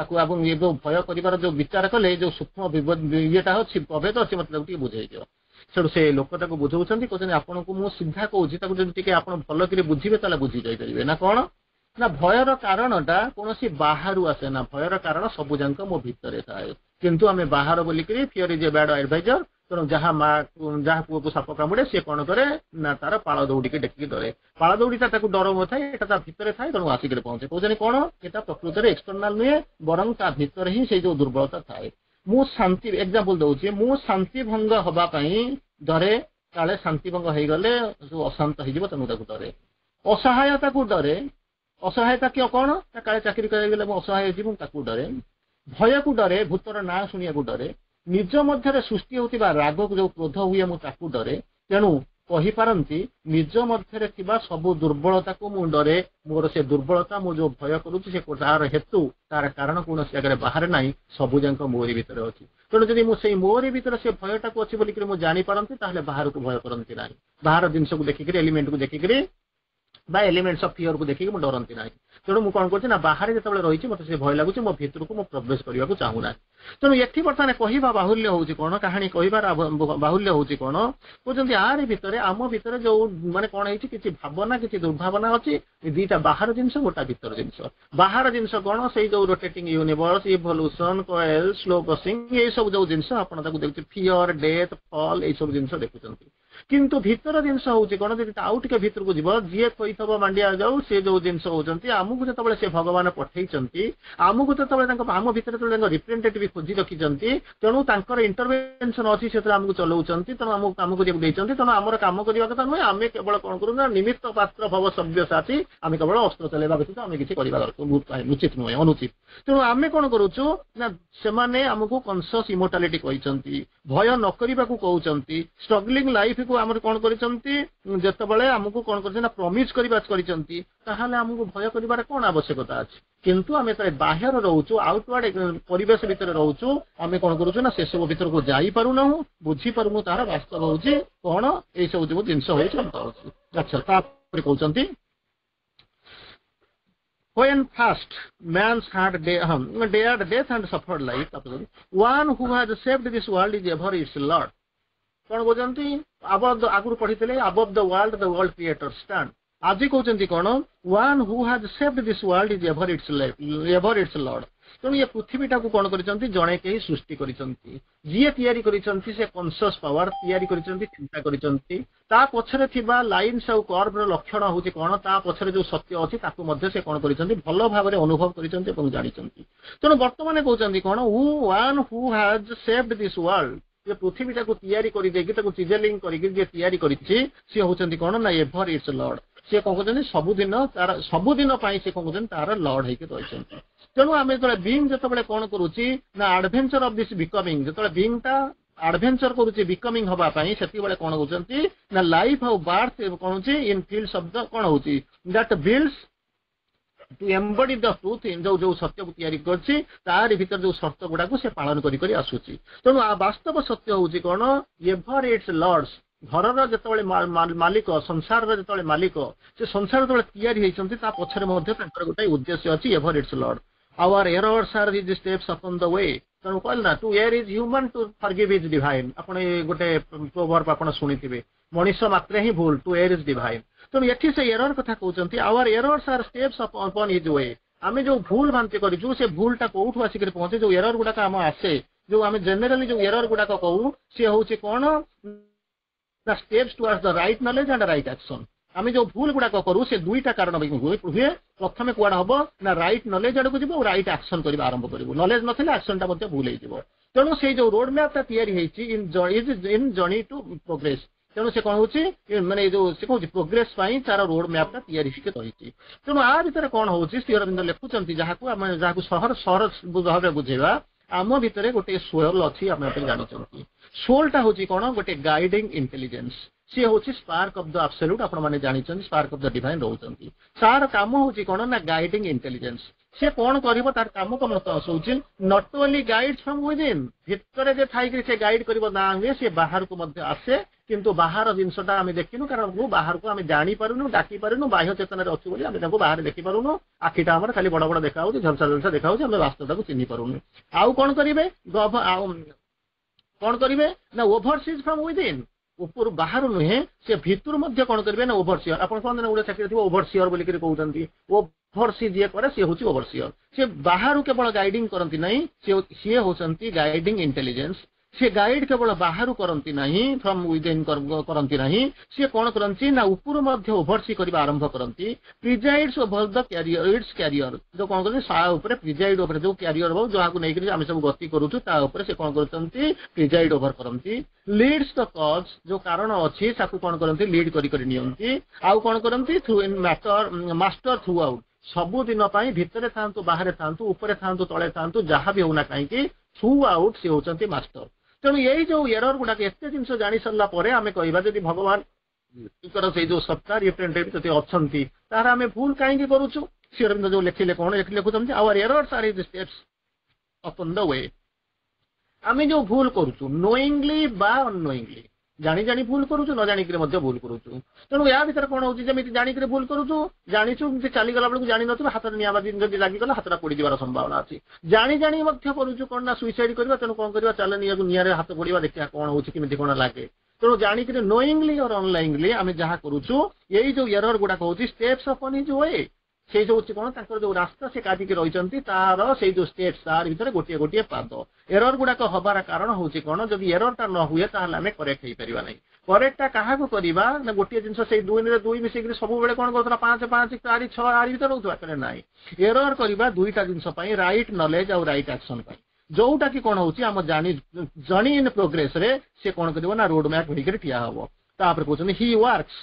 S1: ये भय कर जो विचार कले जो सूक्ष्म येटा अच्छी प्रभेद अच्छी मतलब टे बुझे दियो सेठू से लोकटा को बुझाऊँ कहते आपन को मुझे सीधा कहूँ आप भल कर बुझे ताले बुझी जाइए ना कौन ना भयर कारणटा कौन बाहर आसे ना भयर कारण सबुजाक मो भितर थाए किंतु आम बाहर बोलिक fear is a bad adviser तेणु जहाँ माँ जहाँ पुओ को साप कामुड़े सी कौन करे ना तार पाल दौड़ी के डेक डरे पाल दौड़ीटा डर न थाए यहाँ भितर थाए तेणु आसिक पहुंचे कहते कौन यहाँ प्रकृत में एक्सटर्नाल नुहे बरं ता भितर ही से जो दुर्बलता थाए मु शांति एग्जांपल दउछि मु शांति भंग हवाई डरे काले शांति भंग हो गले जो अशांत हो तेणु डरे असहायता को डरे असहायता क्यों कौन काले चाकरी कर असहाय हो डरे भय को डरे भूतर ना शुणा को डरे निज मध्य सृष्टि होता राग जो क्रोध हुए मुझे डरे तेणु कहीपारती निज मध्य सब दुर्बलता को मु डरे मोर से दुर्बलता मु जो भय करुच्ची तार हेतु तार कारण कौन जगह बाहर ना सबुजाक मोरी भितर अच्छी तेणु जब मुझे मोरी भितर से भयटा को अच्छी बोलिक जापारती बाहर को भय करती ना बाहर जिनस को देखिक एलिमेंट को देखिक बा एलिमेंट्स ऑफ फियर को देखिक मुझे डरती ना तेणु मुझे कौन कर बाहर जो रही मतलब से भय लगुच मो भर को प्रवेश करने को चाहूना तेणु ये बर्तमान कहवा बाहुल्य हूँ कौन कहानी कहबार बाहुल्य हूँ कौन कहते आर भितर आम भितर जो माने कौन है किसी भावना किसी दुर्भावना अच्छी दीटा बाहर जिनस गोटा भितर जिनस बाहर जिनस कौन से जो rotating universe evolution coil slow crossing ये सब जो जिनस आप देखते फियर डेथ फॉल ये सब जिनस देखुं किंतु भितर जिनस हूँ कौन जब आउ टे भर को जीव जी खईथब मांडिया जाऊ से जो जिनस होती आमको जो से भगवान पठे आमको जो आम भर रिप्रेजेंटेटिव खोजी रखिंट तेणु इंटरवेंशन अच्छी से आमको चलाऊँ तेणु आमको कम करने तेणु आम कम करने कथा नुहे आम केवल कौन करूँ निमित्त पात्र भव सभ्य साथी आम केवल अस्त्र चलैवा व्यतीत आम किसी उचित नुहे अनुचित तेणु आम कौन करुचु ना से आमको कनसियस इमोर्टालिटी कहते भय न करने को कहते स्ट्रगलिंग लाइफ को आम कौन करते आमको कौन कर प्रमिज करके आमको भय कर कौन आवश्यकता अच्छी किंतु आम बाहर रोचु आउटवर्ड परिवेश भितर रोचु आम कौन करूँ ना से सब भर को जापरूना बुझी पारूँ तार वास्तव हूँ कौन ये सब जो जिनस अच्छा कहते When first man's heart dared death and suffered life, one who has saved this world is ever its Lord. कौन कहते above the आगुर पढ़ी above the world the world creator stand. आज कहते कौन one who has saved this world is ever its ever its Lord. तेणु ये पृथ्वीटा को कौन करिसंती जणे के सृष्टि करिसंती जी तैयारी करिसंती से कॉन्शियस पावर तैयारी करिसंती चिंता करिसंती ता पछरे थिबा लाइन्स और कर्व रो लक्षण होची कोन ता पछरे जो सत्य अछि ताकू मध्ये से कोन करिसंती भलो भाबरे अनुभव करिसंती एवं जानिसंती तेणु वर्तमान कहउचंती कोन who one who has saved this world ये पृथ्वीटा को तैयारी करि देकी ताकू चिजलिंग करि जे तैयारी करिछि से होचंती कोन ना एवर इट्स लॉर्ड से कोन कहउचंती सबुदिन तार सबुदिन पई से कोन कहउचंती तार लॉर्ड हेके रहिसंती तेणु आम जो बीइंग जो कौन करुच्ची ना एडवेंचर ऑफ दिस बिकमिंग जो बीइंगटा एडवेंचर करुच्ची बिकमिंग हवाई से कौन होती ना लाइफ और बार्थ कौन इन फील्ड शब्द कौन होती that builds to embody the truth जो जो सत्य को तैयारी करछि तार भीतर जो शर्त गुड़ा से पालन करी करी आसुची तेणु वास्तव सत्य होची कौन एवर इट्स लॉर्ड्स घर जो मालिक संसार जो मालिक से संसार जो तैयारी होती पछरे गोटे उद्देश्य अच्छी ever its lord Our errors are the steps upon the way. तेणु कहल ना to err is human to forgive is divine आपण गोटे प्रोवर्ब आपण सुनिथिबे मनुष्य मात्र ही भूल टू एयर इज डिवाइन तेणु एठी से एरर कथा कहउचंती our errors are steps upon his way आमे जो भूल भ्रांति करिजु से भूलटा कोठु आसी कर पहुंचे जो एरर गुडा आम आसे जो आमे जनरली जो एरर गुडा कहू से होचे कोन the steps towards the right knowledge and right action आम जो भूल गुड़ाक करूँ से दुईटा कारण हुए प्रथम कौन हम ना रईट नॉलेज आड़ को जीव रईट एक्शन करने आरंभ करूँ नॉलेज ना एक्शन टा भूल हो तेणु से जो रोड मैपटा या इन जर्नी टू प्रोग्रेस तेणु से कौन हो माने जो से कहूँ प्रोग्रेस तार रोड मैपटा या रही तेणु आ भर कौन हो श्री अरविंद लिखुंट जहाँ सहर सहर भाव बुझेगा आम भितर गोटे सोल अच्छी आम जानते सोलटा हूँ कौन गोटे गाइडिंग इंटेलिजेंस सी हूँ स्पार्क ऑफ द एब्सोल्यूट आपण मैंने जानते स्पार्क ऑफ द डिवाइन रोचंती सार काम हूँ कौन ना गाइडिंग इंटेलिजेंस सी कौन कर तार काम कौन आसूँ not only guide from within भितर जे थी से गाइड कर ना हुए सी बाहर को आसे किंतु बाहर जिनसटा आम देखिनु कारण बाहर को आम जापारूँ डाकी पारूँ बाह्य चेतन अच्छु बोली आम बाहर देखी पारूँ आखिटा आम खाली बड़ बड़ देखा झलसा झलसा देखा आम वास्तवता को चिन्ह पारूँ आउ कौन करेंगे कौन करेंगे ना ओभरसीज फ्रॉम विदिन ऊपर बाहर नुहे से भितर मध्य कौन करेंगे ना ओभरसीयर आप गोटे चाकरी थी ओभरसीयर बोलिक कहते ओभरसी जी करे सी हूँ ओभरसीयर सी बाहर केवल गाइडिंग करती ना सी होती गाइडिंग इंटेलिजेंस सी गाइड केवल बाहर करती नहीं फ्रॉम विदिन करती नहीं सी कौन करती ना ऊपर मध्य ओभरसी करने आरंभ करती presides over the career its career जो कौन करते सा उपर प्रिजाइड ओवर जो कैरियर हो जहाँ नहीं आम सब गति करूँ तापर से कौन करते प्रिजाइड ओवर करती लीड्स द कज जो कारण अच्छी कौन करती लीड करी आउ कौन करती through in matter master throughout सबु दिन भितर था बाहर था ऊपर था तले था जहाँ भी होना कहीं थ्रू आउट सी होती मास्टर तेणु यही जो एरर गुड़ाक एत जिन जानी सारा आम कह जदि भगवान से जो सफ्टवेयर रिप्रेजेंटेटिव जब अच्छा तार आम भूल कहीं करुचु श्री अरविंद जो लिखिले कौन लिखुंत our errors are the steps upon the way आम जो भूल करुचु नोइंगली बा अनोइंगली जानी जानी भूल करुचु न जानिक भूल करुचु तेणु या भीतर कौन होची जमी जानिक भूल करुचु जानिचु चलीगला बेलू जानी नथु हाथ नियाबादी जब लगिगला हाथटा पोड़ीबार संभावना अच्छी जानी जानी करुचु कौन ना सुइसाइड करवा तेणु कौन करवा चल निया हाथ पोड़ा देखा कौन होची केमिति कौन लागे तेणु जानिक नोइंगली और अनलाइंगली आम जहाँ करुचु यही जो एरर गुड़ाक होची स्टेप्स अपन हिज वे से जो कौन जो रास्ता से काटिक रही तार से जो स्टेप्स तार भीतर गोटे गोटे पाद एरर गुड़ाक हबार कारण हूँ कौन जब एररटा न हुए तामें करेक्ट हो पार ना करेक्टा क्या करवा ना गोटे जिन से दुई दुई मिसिक सब कौन कर पांच पांच चार छह आर भर रोकवा ना एरर करवा दुईटा जिनस राइट नॉलेज और राइट एक्शन जोटा कि कौन होम जानी जर्नी इन प्रोग्रेस रे से कौन कर ना रोड मैप होकर ठिया हम तापर कहते he works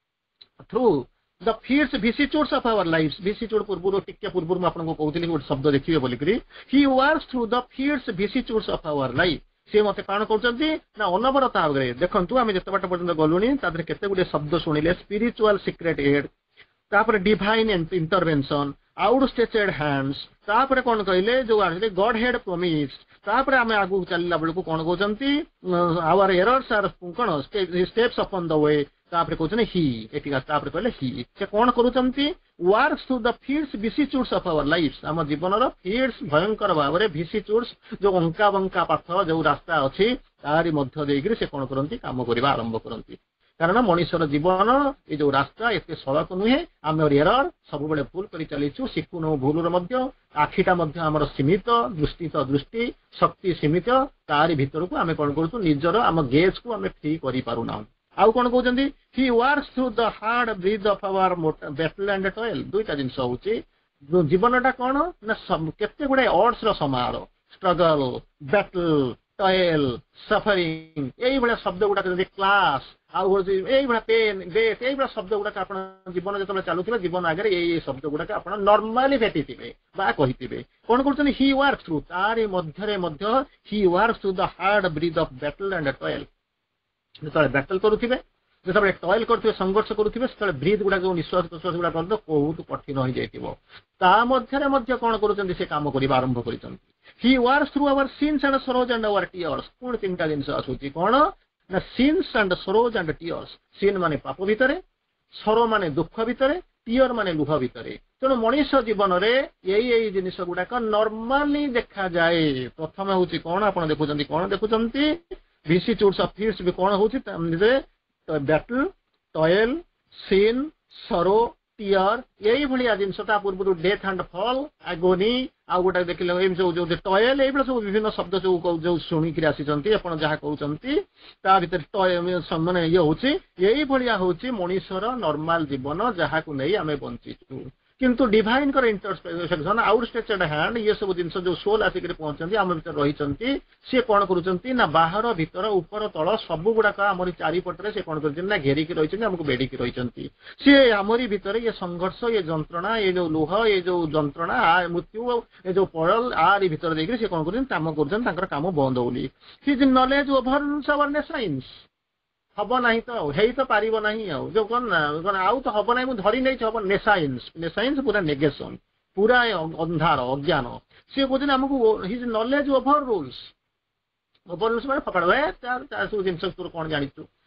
S1: through the fields vicissitudes of our lives vicissitude पूर्व टिके पूर्व मुझे आपको कहती गोटे शब्द देखिए बोलिक he works through the fields vicissitudes of our life सी मत कौन कर अनवरत भाव देखु आम जिते बाट पर्यटन गलुणी केते गुटे शब्द शुणिले स्पिरिचुअल सिक्रेट एड तापर divine intervention outstretched hands तापर कौन कहले जो आने गॉड हेड प्रोमिस तापर आम आगू चलला बेलू कौन कहते आवर एरर्स आर कौन स्टेप्स अपन द वे तापर कहते ही तापर कहले ही से कौन करुचंती works through the fields vicissitudes of our life आम जीवन फील्ड्स भयंकर भाव में विसिट्यूड्स जो अंका बंका पाथ जो रास्ता अच्छी तारी मध्य देकर से कौन करती काम करने आरंभ करती कारण मनुष्यर जीवन ये जो रास्ता एत सड़क नुहे आम एरर सब बड़े भूल कर चलीचु शिखुन भूल आखिटा आमर सीमित दृष्टि तो दृष्टि शक्ति सीमित तारी भीतर को आम कौन करूँ निजर आम गेज को आम फ्री कर पारुना आउ कौन कहते he works through the hard breath of our battle and toil दुईटा जिन हूँ जीवनटा कौन ना केते गुड़े ऑड्स समारोह स्ट्रगल बैटल टॉयल सफरिंग यही भाया शब्द गुड़ाक क्लास आउ भाया पेन डेथ यही शब्द गुड़ाक आप जीवन जो चलुवे जीवन आगे ये शब्द गुड़ाक आप नॉर्मली भेटी कही कौन कर ही वर्क थ्रू तारी मध्य he work through the hard breath of battle and toil जो बैटल करुवे जो टॉयल करुवे संघर्ष करुवे से ब्रीथ गुड़ा जो निश्वास प्रश्वास गुड़ा कर बहुत कठिन हो जाए कौन कर कम कर आरंभ कर he works through our sins and sorrows and our tears पुणी तीन टा जिन आसूची कौन ना sins and sorrows and tears sin माने पाप भितर सरो माने दुख भितर टीयर माने लुह भितर तेणु मनीष जीवन में यही यही जिनिस गुड़ाक नॉर्मली देखा जाए प्रथम हूँ कौन आप देखुं कौन देखुं विसिट्यूड्स ऑफ फील्ड्स भी कौन हूँ बैटल टॉयल सिन सरो टीयर यही भाया जिनसा पूर्व डेथ एंड फॉल एगोनी आ गोटे देखिए जो जो टॉयल ये सब विभिन्न शब्द जो जो शुणिक आसी जहाँ कहते मानने ये हूँ यही भाया हूँ मनीषर नॉर्मल जीवन जहाँ को नहीं आम बंचीचु किंतु डिवाइन कर इंटरसेक्शन आउट स्ट्रेचेड हैंड ये सब जिन जो सोल आसिक पहुंचती आम भर रही सी कौन कर बाहर भीतर ऊपर तल सब गुड़ाक आम चारिपटे से कौन कर घेरिक रही आमको बेड़िकी रही सी आमरी भीतर ये संघर्ष ये जंत्रणा ये जो लुह ये जो जंत्रणा मृत्यु ये जो पड़ल आरी भीतर देखिए सी कौन कर काम कर काम बंद होली his knowledge over our science हम ना तो है तो पार ना जो कौन ना आउ तो हम ना धरी नहीं हम नेसाइंस नेसाइंस पूरा नेगेशन पूरा अंधार अज्ञान सी कहते आमको his knowledge overrules overrules मैंने पकड़ सब जिन तोर कौन जाचु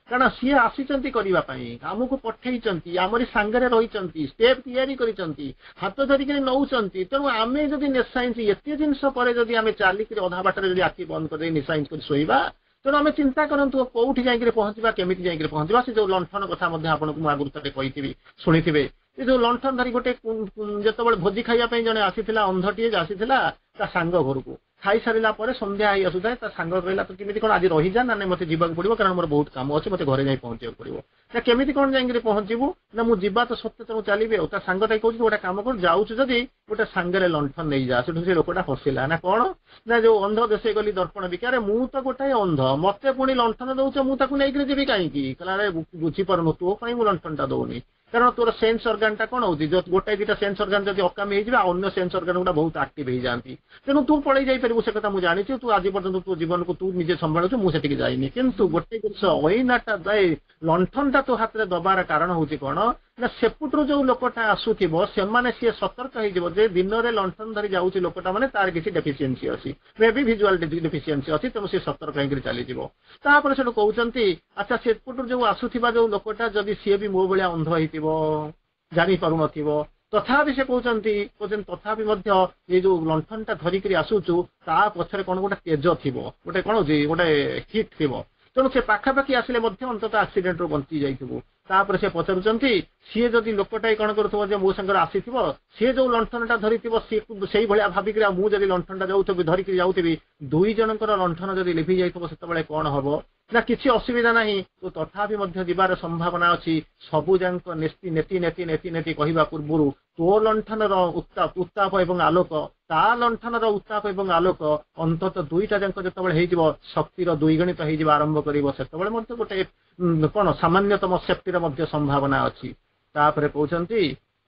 S1: କାରଣ ସିଏ ଆସିଛନ୍ତି କରିବା ପାଇଁ, ଆମକୁ ପଠେଇଛନ୍ତି, ଆମରି ସାଙ୍ଗରେ ରହିଛନ୍ତି, ଷ୍ଟେପ୍ ତିଆରି କରିଛନ୍ତି, ହାତ ଧରିକିରି ନଉଛନ୍ତି। ତେଣୁ ଆମେ ଯଦି ନିଶାଇନ୍ସ ଏତେ ଜିନିଷ ପରେ ଯଦି ଆମେ ଚାଲିକିରି ଅଧା ବାଟରେ ଯଦି ଆଖି ବନ୍ଦ କରିଦେଇ ନିଶାଇନ୍ସ କରି ଶୋଇବା, ତେଣୁ ଆମେ ଚିନ୍ତା କରନ୍ତୁ କୋଉଠି ଯାଇକିରି ପହଞ୍ଚିବା, କେମିତି ଯାଇକିରି ପହଞ୍ଚିବା। ସେ ଯୋଉ ଲଣ୍ଠନ କଥା ମଧ୍ୟ ଆପଣଙ୍କୁ ମୁଁ ଆଗରୁ ଥରେ କହିଥିବି, ଶୁଣିଥିବେ। ଏ ଯୋଉ ଲଣ୍ଠନ ଧରି ଗୋଟେ ଯେତେବେଳେ ଭୋଜି ଖାଇବା ପାଇଁ ଜଣେ ଆସିଥିଲା, ଅନ୍ଧଟିଏ ଆସିଥିଲା ତା ସାଙ୍ଗ ଘରକୁ, ଖାଇସାରିଲା ପରେ ସନ୍ଧ୍ୟା ହେଇ ଆସୁଥାଏ, ତା ସାଙ୍ଗ କହିଲା ତୁ କେମିତି କଣ ଆଜି ରହିଯା, ନା ନାଇଁ ମତେ ଯିବାକୁ ପଡିବ, କାରଣ ମୋର ବହୁତ କାମ ଅଛି, ମତେ ଘରେ ଯାଇ ପହଞ୍ଚିବାକୁ ପଡିବ। ନା କେମିତି କଣ ଯାଇକିରି ପହଞ୍ଚିବୁ, ନା ମୁଁ ଯିବା ତ ସତ୍ୟ ତ ମୁଁ ଚାଲିବି ଆଉ। ତା ସାଙ୍ଗଟା କହୁଛି ଗୋଟେ କାମ କର, ଯାଉଛୁ ଯଦି ଗୋଟେ ସାଙ୍ଗରେ ଲଣ୍ଠନ ନେଇଯା। ସେଠୁ ସେ ଲୋକଟା ହସିଲା, ନା କଣ, ନା ଯୋଉ ଅନ୍ଧ ଦେଶେ ଗଲି ଦର୍ପଣ ବିକାରେ, ମୁଁ ତ ଗୋଟାଏ ଅନ୍ଧ, ମତେ ପୁଣି ଲଣ୍ଠନ ଦଉଛ, ମୁଁ ତାକୁ ନେଇକିରି ଯିବି କାହିଁକି? କହିଲା ଆରେ ବୁଝିପାରୁନୁ, ତୋ ପାଇଁ ମୁଁ ଲଣ୍ଠନଟା ଦଉନି, କାରଣ ତୋର ସେନ୍ସ ଅର୍ଗାନଟା କଣ ହଉଛି, ଗୋଟାଏ ଦିଟା ସେନ୍ସ ଅର୍ଗାନ ଯଦି ଅକାମୀ ହେଇଯିବେ, ଆଉ ଅନ୍ୟ ସେନ୍ସ ଅର୍ଗାନ ଗୁଡା ବହୁତ ଆକ୍ଟିଭ ହେଇଯାନ୍ତି। ତେଣୁ ତୁ ପଳେଇ ଯାଇପାରିବୁ, ସେ କଥା ମୁଁ ଜାଣିଛି, ତୁ ଆଜି ପର୍ଯ୍ୟନ୍ତ ତୋ ଜୀବନକୁ ତୁ ନିଜେ ସମ୍ଭାଳୁଛୁ, ମୁଁ ସେଠିକି ଯାଇନି। କିନ୍ତୁ ଗୋଟେ ଜିନିଷ ଅଇନାଟା ଦେଇ ଲଣ୍ଠନଟା ତୋ ହାତରେ ଦବାର କାରଣ ହଉଛି କଣ, ନା ସେପଟରୁ ଯୋଉ ଲୋକଟା ଆସୁଥିବ, ସେମାନେ ସିଏ ସତର୍କ ହେଇଯିବ ଯେ ଦିନରେ ଲଣ୍ଠନ ଧରି ଯାଉଛି ଲୋକଟା, ମାନେ ତାର କିଛି ଡେଫିସିଏନ୍ସି ଅଛି, ମେ ବି ଭିଜୁଆଲ ଡେଫିସିଏନ୍ସି ଅଛି, ତେଣୁ ସେ ସତର୍କ ହେଇକିରି ଚାଲିଯିବ। ତାପରେ ସେଠୁ କହୁଛନ୍ତି ଆଚ୍ଛା ସେପଟରୁ ଯୋଉ ଆସୁଥିବା ଯୋଉ ଲୋକଟା ଯଦି ସିଏ ବି ମୋ ଭଳିଆ ଅନ୍ଧ ହେଇଥିବ, ଜାଣିପାରୁନଥିବ, ତଥାପି ସେ କହୁଛନ୍ତି କହୁଛନ୍ତି ତଥାପି ମଧ୍ୟ ଏଇ ଯୋଉ ଲଣ୍ଠନଟା ଧରିକିରି ଆସୁଛୁ, ତା ପଛରେ କଣ ଗୋଟେ ତେଜ ଥିବ, ଗୋଟେ କଣ ହଉଛି ଗୋଟେ ହିଟ୍ ଥିବ, ତେଣୁ ସେ ପାଖାପାଖି ଆସିଲେ ମଧ୍ୟ ଅନ୍ତତଃ ଆକ୍ସିଡେଣ୍ଟରୁ ବଞ୍ଚି ଯାଇଥିବୁ। ତାପରେ ସେ ପଚାରୁଛନ୍ତି ସିଏ ଯଦି ଲୋକଟାଇ କଣ କରୁଥିବ ଯେ ମୋ ସାଙ୍ଗରେ ଆସିଥିବ, ସିଏ ଯୋଉ ଲଣ୍ଠନଟା ଧରିଥିବ ସିଏ ସେଇଭଳିଆ ଭାବିକିରି, ଆଉ ମୁଁ ଯଦି ଲଣ୍ଠନଟା ଯାଉଥିବି ଧରିକିରି ଯାଉଥିବି, ଦୁଇ ଜଣଙ୍କର ଲଣ୍ଠନ ଯଦି ଲିଭି ଯାଇଥିବ, ସେତେବେଳେ କଣ ହବ, ନା କିଛି ଅସୁବିଧା ନାହିଁ, ତ ତଥାପି ମଧ୍ୟ ଯିବାର ସମ୍ଭାବନା ଅଛି। ସବୁ ଯାକ ନେତି ନେତି ନେତି ନେତି ନେତି କହିବା ପୂର୍ବରୁ ତୋ ଲଣ୍ଠନର ଉତ୍ତାପ ଉତ୍ତାପ ଏବଂ ଆଲୋକ, ତା ଲଣ୍ଠନର ଉତ୍ତାପ ଏବଂ ଆଲୋକ ଅନ୍ତତଃ ଦୁଇଟା ଯାକ ଯେତେବେଳେ ହେଇଯିବ, ଶକ୍ତିର ଦୁଇଗଣିତ ହେଇଯିବା ଆରମ୍ଭ କରିବ, ସେତେବେଳେ ମଧ୍ୟ ଗୋଟେ କଣ ସାମାନ୍ୟତମ ସେଫ୍ଟିର ମଧ୍ୟ ସମ୍ଭାବନା ଅଛି। ତାପରେ କହୁଛନ୍ତି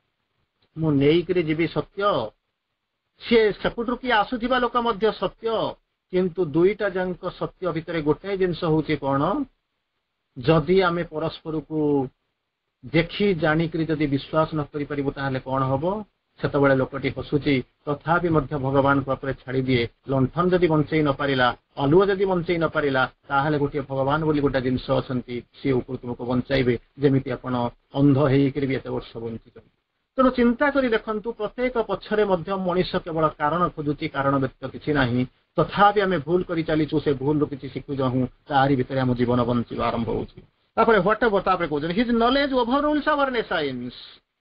S1: ମୁଁ ନେଇକିରି ଯିବି ସତ୍ୟ, ସିଏ ସେପଟରୁ କିଏ ଆସୁଥିବା ଲୋକ ମଧ୍ୟ ସତ୍ୟ, କିନ୍ତୁ ଦୁଇଟା ଯାକ ସତ୍ୟ ଭିତରେ ଗୋଟାଏ ଜିନିଷ ହଉଛି କଣ, ଯଦି ଆମେ ପରସ୍ପରକୁ ଦେଖି ଜାଣିକରି ଯଦି ବିଶ୍ୱାସ ନ କରିପାରିବୁ, ତାହେଲେ କଣ ହବ, ସେତେବେଳେ ଲୋକଟି ହସୁଛି, ତଥାପି ମଧ୍ୟ ଭଗବାନଙ୍କ ଉପରେ ଛାଡ଼ିଦିଏ। ଲଣ୍ଠନ ଯଦି ବଞ୍ଚେଇ ନ ପାରିଲା, ଆଲୁଅ ଯଦି ବଞ୍ଚେଇ ନ ପାରିଲା, ତାହେଲେ ଗୋଟିଏ ଭଗବାନ ବୋଲି ଗୋଟେ ଜିନିଷ ଅଛନ୍ତି, ସିଏ ଉପରୁ ତୁମକୁ ବଞ୍ଚାଇବେ, ଯେମିତି ଆପଣ ଅନ୍ଧ ହେଇକରି ବି ଏତେ ବର୍ଷ ବଞ୍ଚିଛନ୍ତି। ତେଣୁ ଚିନ୍ତା କରି ଦେଖନ୍ତୁ, ପ୍ରତ୍ୟେକ ପଛରେ ମଧ୍ୟ ମଣିଷ କେବଳ କାରଣ ଖୋଜୁଛି, କାରଣ ବ୍ୟତୀତ କିଛି ନାହିଁ। ତଥାପି ଆମେ ଭୁଲ କରି ଚାଲିଛୁ, ସେ ଭୁଲରୁ କିଛି ଶିଖୁଛୁଁ, ତାରି ଭିତରେ ଆମ ଜୀବନ ବଞ୍ଚିବା ଆରମ୍ଭ ହଉଛି। ତାପରେ ହ୍ୱାଟ ଏଭର, ତାପରେ କହୁଛନ୍ତି his knowledge overrules our nescience,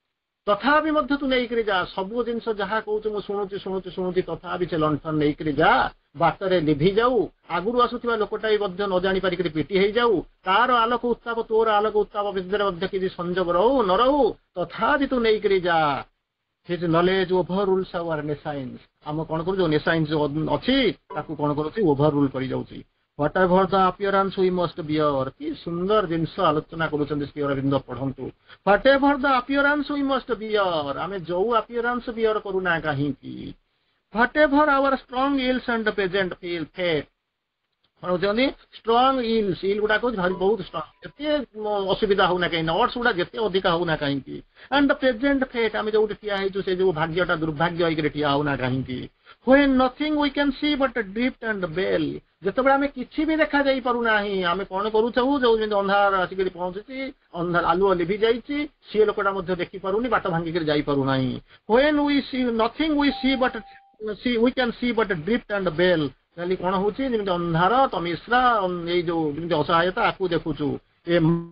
S1: ତଥାପି ମଧ୍ୟ ତୁ ନେଇକରି ଯା, ସବୁ ଜିନିଷ ଯାହା କହୁଛୁ ମୁଁ ଶୁଣୁଛି ଶୁଣୁଛି ଶୁଣୁଛି, ତଥାପି ସେ ଲଣ୍ଠନ ନେଇକରି ଯା, ବାଟରେ ଲିଭି ଯାଉ, ଆଗରୁ ଆସୁଥିବା ଲୋକଟା ମଧ୍ୟ ନ ଜାଣି ପାରିକରି ପିଟି ହେଇଯାଉ, ତାର ଆଲୋକ ଉତ୍ତାପ ତୋର ଆଲୋକ ଉତ୍ତାପ ଭିତରେ ମଧ୍ୟ କିଛି ସଂଯୋଗ ରହୁ ନ ରହୁ, ତଥାପି ତୁ ନେଇକରି ଯା। His knowledge overrules our nescience, ଆମ କଣ କରୁଛୁ, ନେସାଇନ୍ସ ଅଛି ତାକୁ କଣ କରୁଛି, ଓଭର ରୁଲ କରିଯାଉଛି। What ever the appearance we must bear, କି ସୁନ୍ଦର ଜିନିଷ ଆଲୋଚନା କରୁଛନ୍ତି ଶ୍ରୀ ଅରବିନ୍ଦ, ପଢନ୍ତୁ। What ever the appearance we must bear, ଆମେ ଯୋଉ appearance bear କରୁନା କାହିଁକି, what ever our strong ills and present feel fate, କହୁଛନ୍ତି ଷ୍ଟ୍ରଙ୍ଗ ଇଲ୍ସ, ଇଲ୍ ଗୁଡା କହୁଛି ଭାରି ବହୁତ ଷ୍ଟ୍ରଙ୍ଗ, ଯେତେ ଅସୁବିଧା ହଉନା କାହିଁକି, ନର୍ସ ଗୁଡା ଯେତେ ଅଧିକା ହଉନା କାହିଁକି, ଆଣ୍ଡ ପ୍ରେଜେଣ୍ଟ ଫେଟ୍, ଆମେ ଯୋଉଠି ଠିଆ ହେଇଛୁ ସେ ଯୋଉ ଭାଗ୍ୟଟା ଦୁର୍ଭାଗ୍ୟ ହେଇକିରି ଠିଆ ହଉନା କାହିଁକି, when nothing we can see but drift and bell, ଯେତେବେଳେ ଆମେ କିଛି ବି ଦେଖାଯାଇ ପାରୁନାହିଁ, ଆମେ କଣ କରୁଛୁ, ଯୋଉ ଯେମିତି ଅନ୍ଧାର ଆସିକରି ପହଞ୍ଚୁଛି, ଅନ୍ଧାର ଆଲୁଅ ଲିଭି ଯାଇଛି, ସିଏ ଲୋକଟା ମଧ୍ୟ ଦେଖିପାରୁନି, ବାଟ ଭାଙ୍ଗିକରି ଯାଇପାରୁନାହିଁ, when we see nothing we see but see we can see but drift and bell, ଖାଲି କଣ ହଉଛି, ଯେମିତି ଅନ୍ଧାର ତମିଶ୍ରା, ଏଇ ଯୋଉ ଯେମିତି ଅସହାୟତା, ଆକୁ ଦେଖୁଛୁ, ଏ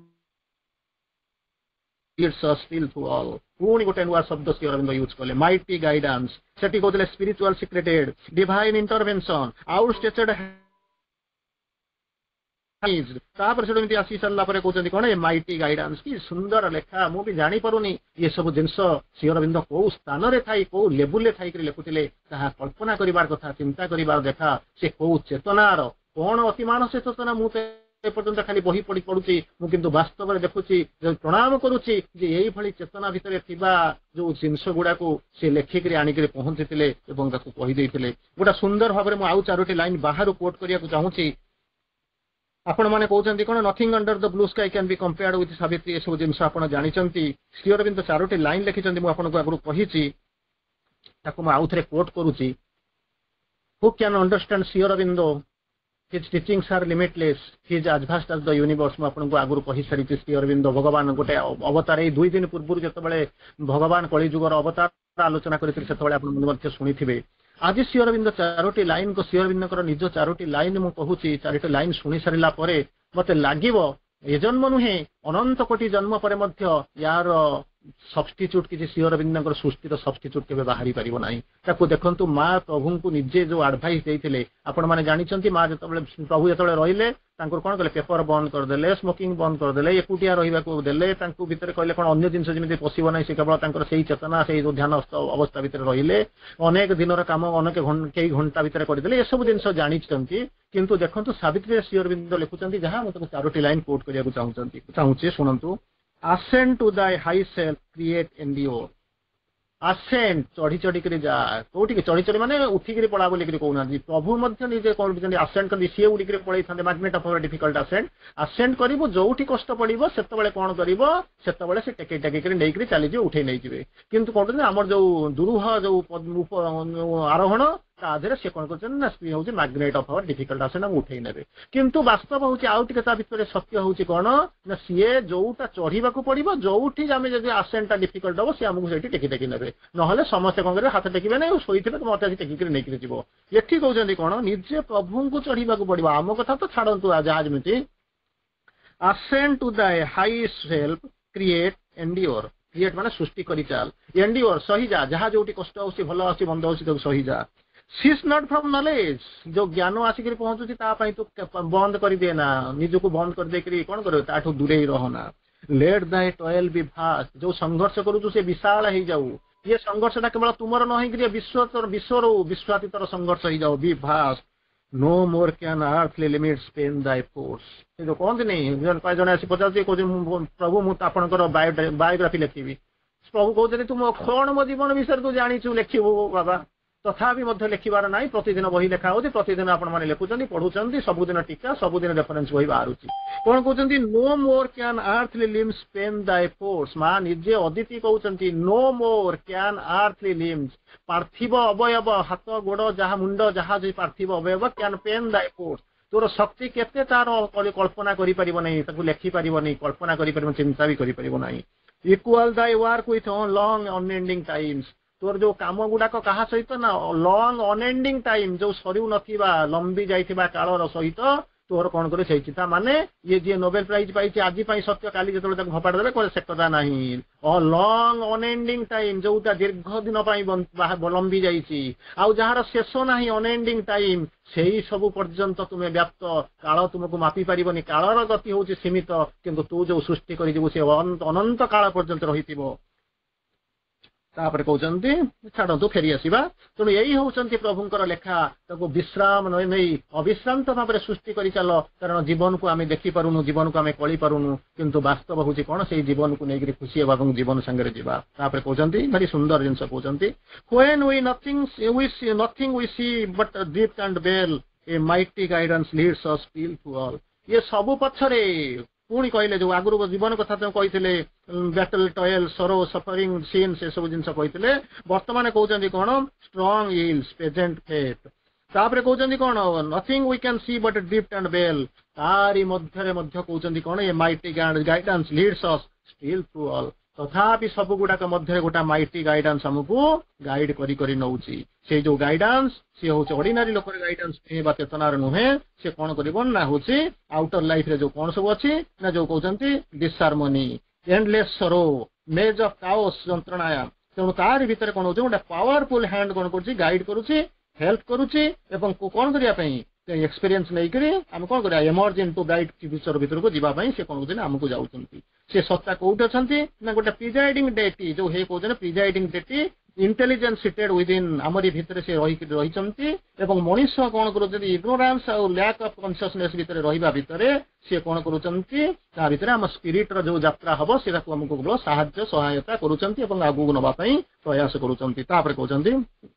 S1: ପୁଣି ଗୋଟେ ନୂଆ ଶବ୍ଦ ଶ୍ରୀ ଅରବିନ୍ଦ ୟୁଜ କଲେ, ମାଇଟି ଗାଇଡାନ୍ସ, ସେଠି କହୁଥିଲେ spiritual secret aid divine intervention, outstretched, ତାପରେ ସେଠୁ ଏମିତି ଆସି ସାରିଲା ପରେ କହୁଛନ୍ତି କଣ, ଏ ମାଇଟି ଗାଇଡାନ୍ସ, କି ସୁନ୍ଦର ଲେଖା, ମୁଁ ବି ଜାଣିପାରୁନି ଏ ସବୁ ଜିନିଷ ଶ୍ରୀ ଅରବିନ୍ଦ କୋଉ ସ୍ଥାନରେ ଥାଇ କୋଉ ଲେବୁଲରେ ଥାଇକରି ଲେଖୁଥିଲେ, ତାହା କଳ୍ପନା କରିବାର କଥା, ଚିନ୍ତା କରିବାର ଦେଖା, ସେ କୋଉ ଚେତନାର କଣ ଅତିମାନ ସେ ଚେତନା, ମୁଁ ତ ଏପର୍ଯ୍ୟନ୍ତ ଖାଲି ବହି ପଢି ପଢୁଛି, ମୁଁ କିନ୍ତୁ ବାସ୍ତବରେ ଦେଖୁଛି, ପ୍ରଣାମ କରୁଛି ଯେ ଏଇଭଳି ଚେତନା ଭିତରେ ଥିବା ଯୋଉ ଜିନିଷ ଗୁଡାକୁ ସେ ଲେଖିକରି ଆଣିକରି ପହଞ୍ଚିଥିଲେ ଏବଂ ତାକୁ କହିଦେଇଥିଲେ। ଗୋଟେ ସୁନ୍ଦର ଭାବରେ ମୁଁ ଆଉ ଚାରୋଟି ଲାଇନ ବାହାରୁ କୋଟ୍ କରିବାକୁ ଚାହୁଁଛି। ଆପଣ ମାନେ କହୁଛନ୍ତି କଣ, nothing under the blue sky can be compared with Savitri, ଏସବୁ ଜିନିଷ ଆପଣ ଜାଣିଛନ୍ତି। ଶ୍ରୀ ଅରବିନ୍ଦ ଚାରୋଟି ଲାଇନ ଲେଖିଛନ୍ତି, ମୁଁ ଆପଣଙ୍କୁ ଆଗରୁ କହିଛି, ତାକୁ ମୁଁ ଆଉ ଥରେ କୋଟ୍ କରୁଛି। Who can understand Shri Aurobindo His teachings are limitless. He is as vast as the universe. ମୁଁ ଆପଣଙ୍କୁ ଆଗରୁ କହି ସାରିଛି ଶ୍ରୀ ଅରବିନ୍ଦ ଭଗବାନ ଗୋଟେ ଅବତାର ଏଇ ଦୁଇ ଦିନ ପୂର୍ବରୁ ଯେତେବେଳେ ଭଗବାନ କଳି ଯୁଗର ଅବତାର ଆଲୋଚନା କରିଥିଲେ ସେତେବେଳେ ଆପଣ ମଧ୍ୟ ଶୁଣିଥିବେ। ଆଜି ଶ୍ରୀ ଅରବିନ୍ଦ ଚାରୋଟି ଲାଇନ ଶ୍ରୀ ଅରବିନ୍ଦଙ୍କର ନିଜ ଚାରୋଟି ଲାଇନ ମୁଁ କହୁଛି। ଚାରୋଟି ଲାଇନ ଶୁଣି ସାରିଲା ପରେ ମତେ ଲାଗିବ ଏ ଜନ୍ମ ନୁହେଁ ଅନନ୍ତ କୋଟି ଜନ୍ମ ପରେ ମଧ୍ୟ ୟାର ସବଷ୍ଟିଚ୍ୟୁଟ୍ କିଛି ଶ୍ରୀ ଅରବିନ୍ଦଙ୍କର ସୃଷ୍ଟିର ସବଷ୍ଟିଚ୍ୟୁଟ୍ କେବେ ବାହାରି ପାରିବ ନାହିଁ। ତାକୁ ଦେଖନ୍ତୁ ମା ପ୍ରଭୁଙ୍କୁ ନିଜେ ଯୋଉ ଆଡଭାଇସ୍ ଦେଇଥିଲେ ଆପଣମାନେ ଜାଣିଛନ୍ତି ମା ଯେତେବେଳେ ପ୍ରଭୁ ଯେତେବେଳେ ରହିଲେ ତାଙ୍କର କଣ କଲେ ପେପର ବନ୍ଦ କରିଦେଲେ, ସ୍ମୋକିଂ ବନ୍ଦ କରିଦେଲେ, ଏକୁଟିଆ ରହିବାକୁ ଦେଲେ, ତାଙ୍କୁ ଭିତରେ କହିଲେ କଣ ଅନ୍ୟ ଜିନିଷ ଯେମିତି ପଶିବ ନାହିଁ, ସେ କେବଳ ତାଙ୍କର ସେଇ ଚେତନା ସେଇ ଧ୍ୟାନ ଅବସ୍ଥା ଭିତରେ ରହିଲେ, ଅନେକ ଦିନର କାମ ଅନେକ କେଇ ଘଣ୍ଟା ଭିତରେ କରିଦେଲେ, ଏସବୁ ଜିନିଷ ଜାଣିଛନ୍ତି। କିନ୍ତୁ ଦେଖନ୍ତୁ ସାବିତ୍ରୀ ଶ୍ରୀ ଅରବିନ୍ଦ ଲେଖୁଛନ୍ତି ଯାହା ମୁଁ ତାକୁ ଚାରୋଟି ଲାଇନ କୋଟ୍ କରିବାକୁ ଚାହୁଁଛନ୍ତି ଚାହୁଁଛି ଶୁଣନ୍ତୁ। Ascend to thy high self, create endure. Ascend ଚଢି ଚଢିକିରି ଯା କୋଉଠିକି ଚଢି ଚଢି ମାନେ ଉଠିକିରି ପଳା ବୋଲିକିରି କହୁନାହାନ୍ତି। ପ୍ରଭୁ ମଧ୍ୟ ନିଜେ କହୁଛନ୍ତି ଆସେଣ୍ଡ କରନ୍ତି, ସିଏ ଉଠିକିରି ପଳେଇଥାନ୍ତେ magnet of difficult ascend. Ascend କରିବୁ ଯୋଉଠି କଷ୍ଟ ପଡିବ ସେତେବେଳେ କଣ କରିବ, ସେତେବେଳେ ସେ ଟେକେଇ ଟେକେଇକିରି ନେଇକିରି ଚାଲିଯିବେ, ଉଠେଇ ନେଇଯିବେ। କିନ୍ତୁ କହୁଛନ୍ତି ଆମର ଯୋଉ ଦୁରୁହ ଯୋଉ ଆରୋହଣ ତା ଦେହରେ ସେ କଣ କରୁଛନ୍ତି ନା ସ୍ତ୍ରୀ ହଉଛି magnet of our difficult ascend ଆମକୁ ଉଠେଇ ନେବେ। କିନ୍ତୁ ବାସ୍ତବ ହଉଛି ଆଉ ଟିକେ ତା ଭିତରେ ସତ୍ୟ ହଉଛି କଣ ନା ସିଏ ଯୋଉଟା ଚଢିବାକୁ ପଡିବ ଯୋଉଠି ଆମେ ଯଦି ଆସେଣ୍ଡଟା ଡିଫିକଲ୍ଟ ହବ ସିଏ ଆମକୁ ସେଇଠି ଟେକି ଟେକି ନେବେ। ନହେଲେ ସମସ୍ତେ କଣ କରିବେ ହାତ ଟେକିବେ ନାହିଁ, ଶୋଇଥିବେ ତ ମତେ ଆସି ଟେକିକିରି ନେଇକିରି ଯିବ। ଏଠି କହୁଛନ୍ତି କଣ ନିଜେ ପ୍ରଭୁଙ୍କୁ ଚଢିବାକୁ ପଡିବ। ଆମ କଥା ତ ଛାଡନ୍ତୁ ଯାହା ଯେମିତି। Ascend to thy high self, create endeavour. Create ମାନେ ସୃଷ୍ଟି କରି ଚାଲ, ଏଣ୍ଡିଓର ସହିଯା, ଯାହା ଯୋଉଠି କଷ୍ଟ ହଉଛି ଭଲ ଆସୁଛି ମନ୍ଦ ହଉଛି ତାକୁ ସହିଯା। Cease not from knowledge, ଯୋଉ ଜ୍ଞାନ ଆସିକିରି ପହଞ୍ଚୁଛି ତା ପାଇଁ ତୁ ବନ୍ଦ କରିଦିଏ ନା, ନିଜକୁ ବନ୍ଦ କରିଦେଇକିରି କଣ କରିବ ତାଠୁ ଦୂରେଇ ରହନା। Let thy toil be vast, ଯୋଉ ସଂଘର୍ଷ କରୁଛୁ ସେ ବିଶାଳ ହେଇଯାଉ। ଇଏ ସଂଘର୍ଷଟା କେବଳ ତୁମର ନ ହେଇକିରି ବିଶ୍ୱ ବିଶ୍ୱରୁ ବିଶ୍ୱାତୀତର ସଂଘର୍ଷ ହେଇଯାଉ। Be vast, no more can earthly limits pain thy force। ସେ ଯୋଉ କହନ୍ତିନି ଜଣେ ଆସି ପଚାରୁଛି କହୁଛି ପ୍ରଭୁ ମୁଁ ଆପଣଙ୍କର ବାୟୋଗ୍ରାଫି ଲେଖିବି। ପ୍ରଭୁ କହୁଛନ୍ତି ତୁ ମୋ କଣ ମୋ ଜୀବନ ବିଷୟରେ ତୁ ଜାଣିଛୁ ଲେଖିବୁ ବାବା। ତଥାପି ମଧ୍ୟ ଲେଖିବାର ନାହିଁ, ପ୍ରତିଦିନ ବହି ଲେଖା ହଉଛି, ପ୍ରତିଦିନ ଆପଣମାନେ ଲେଖୁଛନ୍ତି ପଢୁଛନ୍ତି, ସବୁଦିନ ଟୀକା ସବୁଦିନ ରେଫରେନ୍ସ ବହି ବାହାରୁଛି। କଣ କହୁଛନ୍ତି no more can earthly limbs pain thy force। ମା ନିଜେ ଅଦିତି କହୁଛନ୍ତି no more can earthly limbs, ପାର୍ଥିବ ଅବୟବ ହାତ ଗୋଡ ଯାହା ମୁଣ୍ଡ ଯାହା ଯୋଉ ପାର୍ଥିବ ଅବୟବ can pain thy force। ତୋର ଶକ୍ତି କେତେ ତାର କଳ୍ପନା କରିପାରିବ ନାହିଁ, ତାକୁ ଲେଖିପାରିବ ନାହିଁ, କଳ୍ପନା କରିପାରିବ, ଚିନ୍ତା ବି କରିପାରିବ ନାହିଁ। Equal thy work with long unending times, ତୋର ଯୋଉ କାମ ଗୁଡାକ କାହା ସହିତ ନା ଲଙ୍ଗ ଅନଏଣ୍ଡିଂ ଟାଇମ ଯୋଉ ସରୁ ନଥିବା ଲମ୍ବି ଯାଇଥିବା କାଳର ସହିତ ତୋର କଣ କରି ସେଇଛି। ତା ମାନେ ଇଏ ଯିଏ ନୋବେଲ ପ୍ରାଇଜ ପାଇଛି ଆଜି ପାଇଁ ସତ୍ୟ, କାଲି ଯେତେବେଳେ ତାକୁ ଫପାଡି ଦେବେ କହିଲେ ସେ କଥା ନାହିଁ। ଲଙ୍ଗ ଅନଏଣ୍ଡିଂ ଟାଇମ ଯୋଉଟା ଦୀର୍ଘ ଦିନ ପାଇଁ ଲମ୍ବି ଯାଇଛି, ଆଉ ଯାହାର ଶେଷ ନାହିଁ ଅନଏଣ୍ଡିଂ ଟାଇମ, ସେଇ ସବୁ ପର୍ଯ୍ୟନ୍ତ ତୁମେ ବ୍ୟାପ୍ତ। କାଳ ତୁମକୁ ମାପି ପାରିବନି, କାଳର ଗତି ହଉଛି ସୀମିତ, କିନ୍ତୁ ତୁ ଯୋଉ ସୃଷ୍ଟି କରିଯିବୁ ସେ ଅନନ୍ତ କାଳ ପର୍ଯ୍ୟନ୍ତ ରହିଥିବ। ତାପରେ କହୁଛନ୍ତି ଛାଡନ୍ତୁ ଫେରି ଆସିବା। ତେଣୁ ଏଇ ହଉଛନ୍ତି ପ୍ରଭୁଙ୍କର ଲେଖା, ତାକୁ ବିଶ୍ରାମ ନେଇ ଅବିଶ୍ରାନ୍ତ ଭାବରେ ସୃଷ୍ଟି କରି ଚାଲ। କାରଣ ଜୀବନକୁ ଆମେ ଦେଖିପାରୁନୁ, ଜୀବନକୁ ଆମେ କଳି ପାରୁନୁ, କିନ୍ତୁ ବାସ୍ତବ ହଉଛି କଣ ସେଇ ଜୀବନକୁ ନେଇକରି ଖୁସି ହେବା ଏବଂ ଜୀବନ ସାଙ୍ଗରେ ଯିବା। ତାପରେ କହୁଛନ୍ତି ଭାରି ସୁନ୍ଦର ଜିନିଷ କହୁଛନ୍ତି when we nothing we see nothing we see but a drift and veil, a mighty guidance leads us still to all। ଇଏ ସବୁ ପଛରେ ପୁଣି କହିଲେ ଯୋଉ ଆଗରୁ ଜୀବନ କଥା ତ କହିଥିଲେ battle toil sorrow suffering sin ସେ ସବୁ ଜିନିଷ କହିଥିଲେ। ବର୍ତ୍ତମାନ କହୁଛନ୍ତି କଣ ଷ୍ଟ୍ରଙ୍ଗ ଇଲ୍ସ ପ୍ରେଜେଣ୍ଟ ଫେଥ୍। ତାପରେ କହୁଛନ୍ତି କଣ nothing we can see but drift and bale. ତାରି ମଧ୍ୟରେ ମଧ୍ୟ କହୁଛନ୍ତି କଣ a mighty guidance leads us still through all. ତଥାପି ସବୁ ଗୁଡାକ ମଧ୍ୟରେ ଗୋଟେ ମାଇଟି ଗାଇଡାନ୍ସ ଆମକୁ ଗାଇଡ କରି କରି ନଉଛି। ସେଇ ଯୋଉ ଗାଇଡାନ୍ସ ସେ ହଉଛି ଅର୍ଡିନାରୀ ଲୋକର ଗାଇଡାନ୍ସ ବା ଚେତନାର ନୁହେଁ। ସେ କଣ କରିବ ନା ହଉଛି ଆଉଟର ଲାଇଫ ରେ ଯୋଉ କଣ ସବୁ ଅଛି ନା ଯୋଉ କହୁଛନ୍ତି disharmony, endless sorrow, maze of chaos ଯନ୍ତ୍ରଣା। ତେଣୁ ତାରି ଭିତରେ କଣ ହଉଛି ଗୋଟେ ପାୱାରଫୁଲ ହ୍ୟାଣ୍ଡ କଣ କରୁଛି ଗାଇଡ କରୁଛି, ହେଲ୍ପ କରୁଛି ଏବଂ କଣ କରିବା ପାଇଁ ଏକ୍ସପିରିଏନ୍ସ ନେଇକରି ଆମେ କଣ କରିବା ଏମର୍ଜ ଇନଟୁ ବ୍ରାଇଟ୍ ଫ୍ୟୁଚର ଭିତରକୁ ଯିବା ପାଇଁ ସେ କଣ କହୁଛନ୍ତି ଆମକୁ ଯାଉଛନ୍ତି। ସେ ସତ୍ତା କୋଉଠି ଅଛନ୍ତି ନା ଗୋଟେ ପ୍ରିଜାଇଡିଂ ଡେଟି ଯୋଉ ହେଇ କହୁଛନ୍ତି presiding deity intelligence seated within ଆମରି ଭିତରେ ସେ ରହିକି ରହିଛନ୍ତି। ଏବଂ ମଣିଷ କଣ କରୁଛନ୍ତି ଇଗ୍ନୋରାନ୍ସ ଆଉ ଲ୍ୟାକ୍ ଅଫ କନସିୟସନେସ୍ ଭିତରେ ରହିବା ଭିତରେ ସେ କଣ କରୁଛନ୍ତି ତା ଭିତରେ ଆମ ସ୍ପିରିଟ ର ଯୋଉ ଯାତ୍ରା ହବ ସେଟାକୁ ଆମକୁ କେବଳ ସାହାଯ୍ୟ ସହାୟତା କରୁଛନ୍ତି ଏବଂ ଆଗକୁ ନବା ପାଇଁ ପ୍ରୟାସ କରୁଛନ୍ତି। ତାପରେ କହୁଛନ୍ତି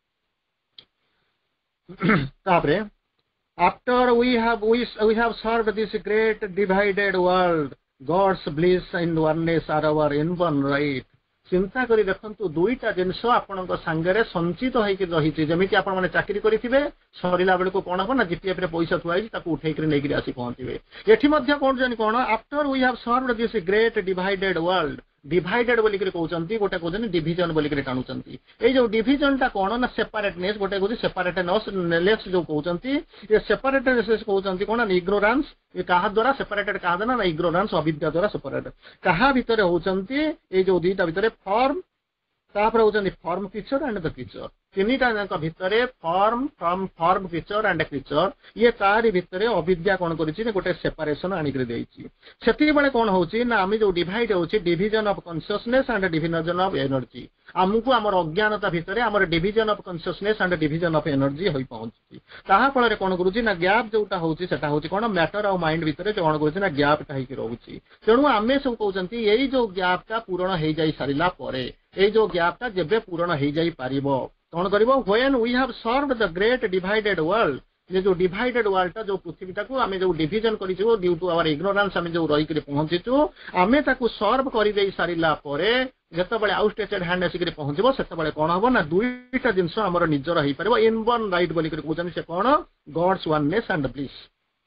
S1: ତାପରେ after we have we, we have served this great divided world, God's bliss and oneness are our inborn right। चिंता करी देखंतु दुईटा जिनस आपनक सांगरे संचित होइके रहिछि जेमिति आपण माने चाकरी करिथिबे सरिला बेल को कोन हो ना जीपीएफ रे पैसा थुआइछि ताकू उठेइकरी नेगिरि आसी पहुंचिबे एठी मध्ये कोन जनी कोन after we have served this great divided world divided बोली करे कहउचंती गोटे कहउचंती डिवीजन बोली करे टाणुचंती ए जो डिवीजन टा कोन ना सेपरेटनेस गोटे कहउची सेपरेटनेस जो कहउचंती ए सेपरेटनेस कहउचंती कोन ना इग्नोरेंस ए काहा द्वारा सेपरेटेड काहा ना इग्नोरेंस अविद्या द्वारा सेपरेटेड काहा भितरे होउचंती ए जो दीटा भितरे फॉर्म तापर होउचंती form creature and the creature तीनिटा जक भितरे form from form creature and creature ये तारी भितरे अविद्या कोन करिछि ने गोटे सेपरेशन आनी करे देइछि सेति बेले कोन होउछि ना आमी जो डिवाइड होउछि division of consciousness and division of energy आमको हमर अज्ञानता भितरे हमर division of consciousness and division of energy होई पहुंछि ताहा फल रे कोन करूछि ना गैप जोटा होउछि सेटा होउछि कोन मैटर और माइंड भितरे जो कोन करूछि ना गैप टा हिकि रहउछि तेणु आमे सब कहउचंती एई जो गैप टा पूर्ण हे जाई सारिला परे एई जो गैप टा जेबे पूर्ण हे जाई पारिबो कौन करिबो when we have served the great divided world ये जो डिवाइडेड वर्ल्ड टा जो पृथ्वी टाको आमे जो डिवीजन करिछु ड्यू टू आवर इग्नोरेंस आमे जो रही करे पहुंचिछु आमे ताको सर्व करि देई सारिला परे जत बळे आउटस्टेटेड हैंड आसी करे पहुंचबो सेत बळे कोन हबो ना दुईटा जिंस हमर निजर होई परबो इन वन राइट बोली करे कहउछन से कोन गॉड्स वननेस एंड ब्लिस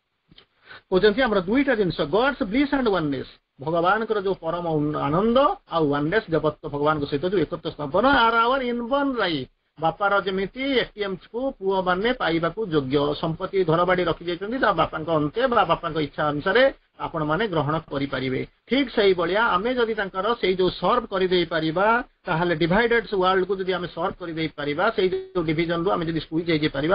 S1: कहउछन हमर दुईटा जिंस गॉड्स ब्लिस एंड वननेस भगवान कर जो परम आनंद आ वननेस जगत भगवान को सहित जो एकत्र स्थापन are our in one right बापार जमिति एटीएम को पुओ माने पाइबाकू योग्य संपत्ति घरबाड़ी रखि जाइछन्ती ता बापाक अंते बा बापाक इच्छा अनुसार आपण माने ग्रहण करि परिबे ठीक सही बलिया आमे जदि तांकर सेही जो सर्व करि देई परिबा ताहाले डिवाइडेड वर्ल्ड को जदि आमे सर्व करि देई परिबा सेही जो डिवीजन रो आमे जदि स्क्वीज जाई परिबा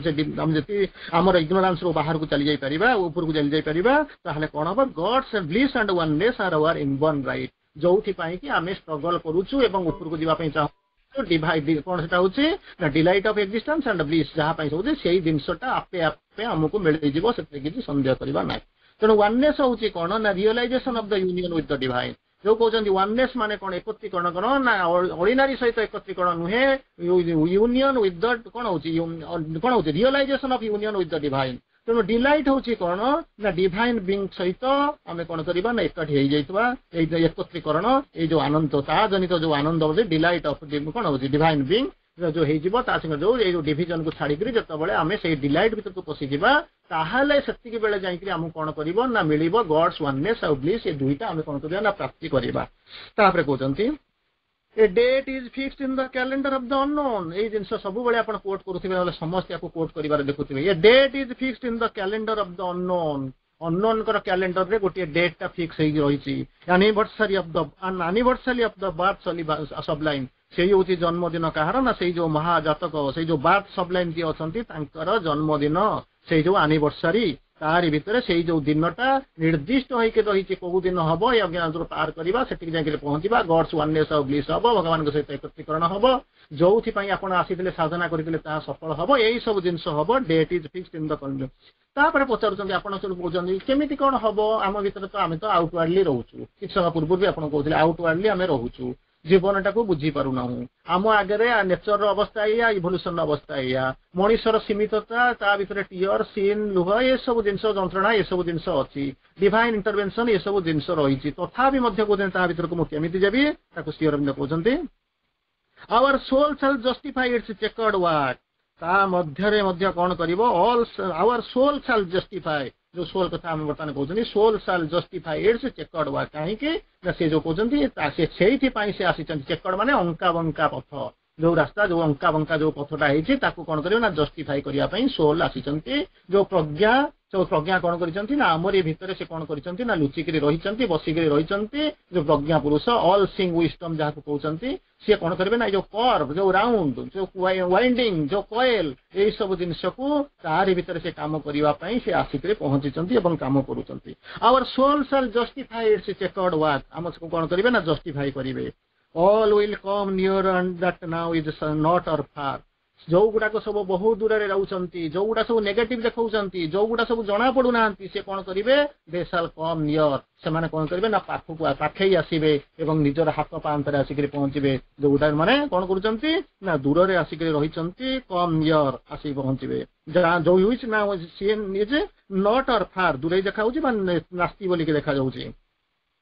S1: हम जति हमर इग्नोरेंस रो बाहर को चली जाई परिबा ऊपर को चली जाई परिबा ताहाले कोन हो God's bliss and oneness are our in one right जोथि पाई कि आमे स्ट्रगल करूछु एवं ऊपर को जिबा पई चाहू डिवाइड कौन सेटा होची ना delight of existence and bliss जहां पई होची सेही जिंसटा आपे आपे हमको मिल जिवो सेते किछि संदेह करबा नै तेणु वननेस होची कोन ना realisation of the union with the divine जो कहउचंती वननेस माने कोन एकत्रीकरण करो ना ऑर्डिनरी सहित एकत्रीकरण नुहे यूनियन विथ द कोन होची कोन होची realisation of union with the divine तेणु डिलाइट होची कोन ना डिवाइन बीइंग सहित आमे कोन करबा ना एकठी हेई जाइतबा ए एकत्रीकरण ए जो आनंद ता जनित जो आनंद होची डिलाइट ऑफ कोन होची डिवाइन बीइंग जो हेई जिवो ता संग जो ए जो डिवीजन को छाडी करी जत बळे आमे सेही डिलाइट भीतर को पसी जिबा ताहाले सेति के बेले जाई करी हम कोन करबो ना मिलिबो गॉड्स वननेस और ब्लिस ए दुईटा आमे कोन करबा ना प्राप्ति करबा तापरे कहउचंती a date is fixed in the calendar of the unknown ए जिंस सब बळे आपण कोट करूथिबे वाला समस्त याको कोट करिवार देखुथिबे a date is fixed in the calendar of the unknown unknown कर कैलेंडर रे गोटे डेट टा फिक्स हेई रहिछि anniversary of the anniversary of the birth सबलाइन सेही होची जन्मदिन कहार ना सेही जो महाजातक सेही जो बर्थ सबलाइन जे अछंती तांकर जन्मदिन सेही जो एनिवर्सरी तारी भितरे सेही जो दिनटा निर्दिष्ट होइके रहिछि को दिन हबो या ज्ञान पार करबा सेठी जाके पहुंचीबा गॉड्स वननेस और ब्लिस हबो भगवान को सहित एकत्रीकरण हबो जोथि पई आपण आसीथिले साधना करिथिले ता सफल हबो एई सब जिंस हबो date is fixed in the calendar तापर पचारुचंती आपण सब बोजंती केमिति कोन हबो आम भितरे तो आमे तो आउटवर्डली रहउछु किछ समय पूर्व भी आपण कहउथिले आउटवर्डली आमे रहउछु जीवनटा को बुझी पारु नाहु आम आगे नेचर अवस्था या इवोल्यूशन अवस्था या मनुष्यर सीमितता ता भितरे टीयर सीन लुह ये सब जिंस जंत्रणा ये सब जिंस अछि डिवाइन इंटरवेंशन ये सब जिंस रहिछि तथापि मध्य को ता भितर को मु केमिति जेबी ताको श्री अरविंद कहउचंती our soul shall justify its chequered work ता मध्य रे मध्य कोन करिवो all our soul shall justify जो सोल कथा हम वर्तमान कहउचनी soul shall justify its chequered work काहे कि से जो कहउचंती ता से सेही पई से आसीचंती चेकर्ड माने अंका बंका पथ जो रास्ता जो अंका बंका जो पथटा हेछि ताको कोन करियो ना जस्टिफाई करिया पई सोल आसीचंती जो प्रज्ञा जो प्रज्ञा कोन करिसंती ना हमर भितर से कोन करिसंती ना लुचिकरी रहिसंती बसिकरी रहिसंती जो प्रज्ञा पुरुष ऑल सिंग विस्डम जहा को कहउसंती से कोन करबे ना जो कर्व जो राउंड जो वाइंडिंग जो कॉइल ए सब जिंस को तारि भितर से काम करिवा पई से आसिकरे पहुंचिसंती एवं काम करूसंती our soul shall justify its chequered work हम को कोन करबे ना जस्टिफाई करिवे all will come near and that now is not or far जो गुडाक सब बहुत दूर रे रहउचंती जो गुडा सब नेगेटिव देखउचंती जो गुडा सब जणा पडु नांती से कोन करिवे दे शैल कम नियर से माने कोन करिवे ना पाखु पाखै आसीबे एवं निजर हाथ पांतरे आसिकरी पहुंचीबे जो गुडा माने कोन करूचंती ना दूर रे आसिकरी रहिचंती कम नियर आसी पहुंचीबे जहा जो हुइस ना सीन निजे नॉट और फार दूरे देखाउची माने नास्ती बोली के देखा जाउची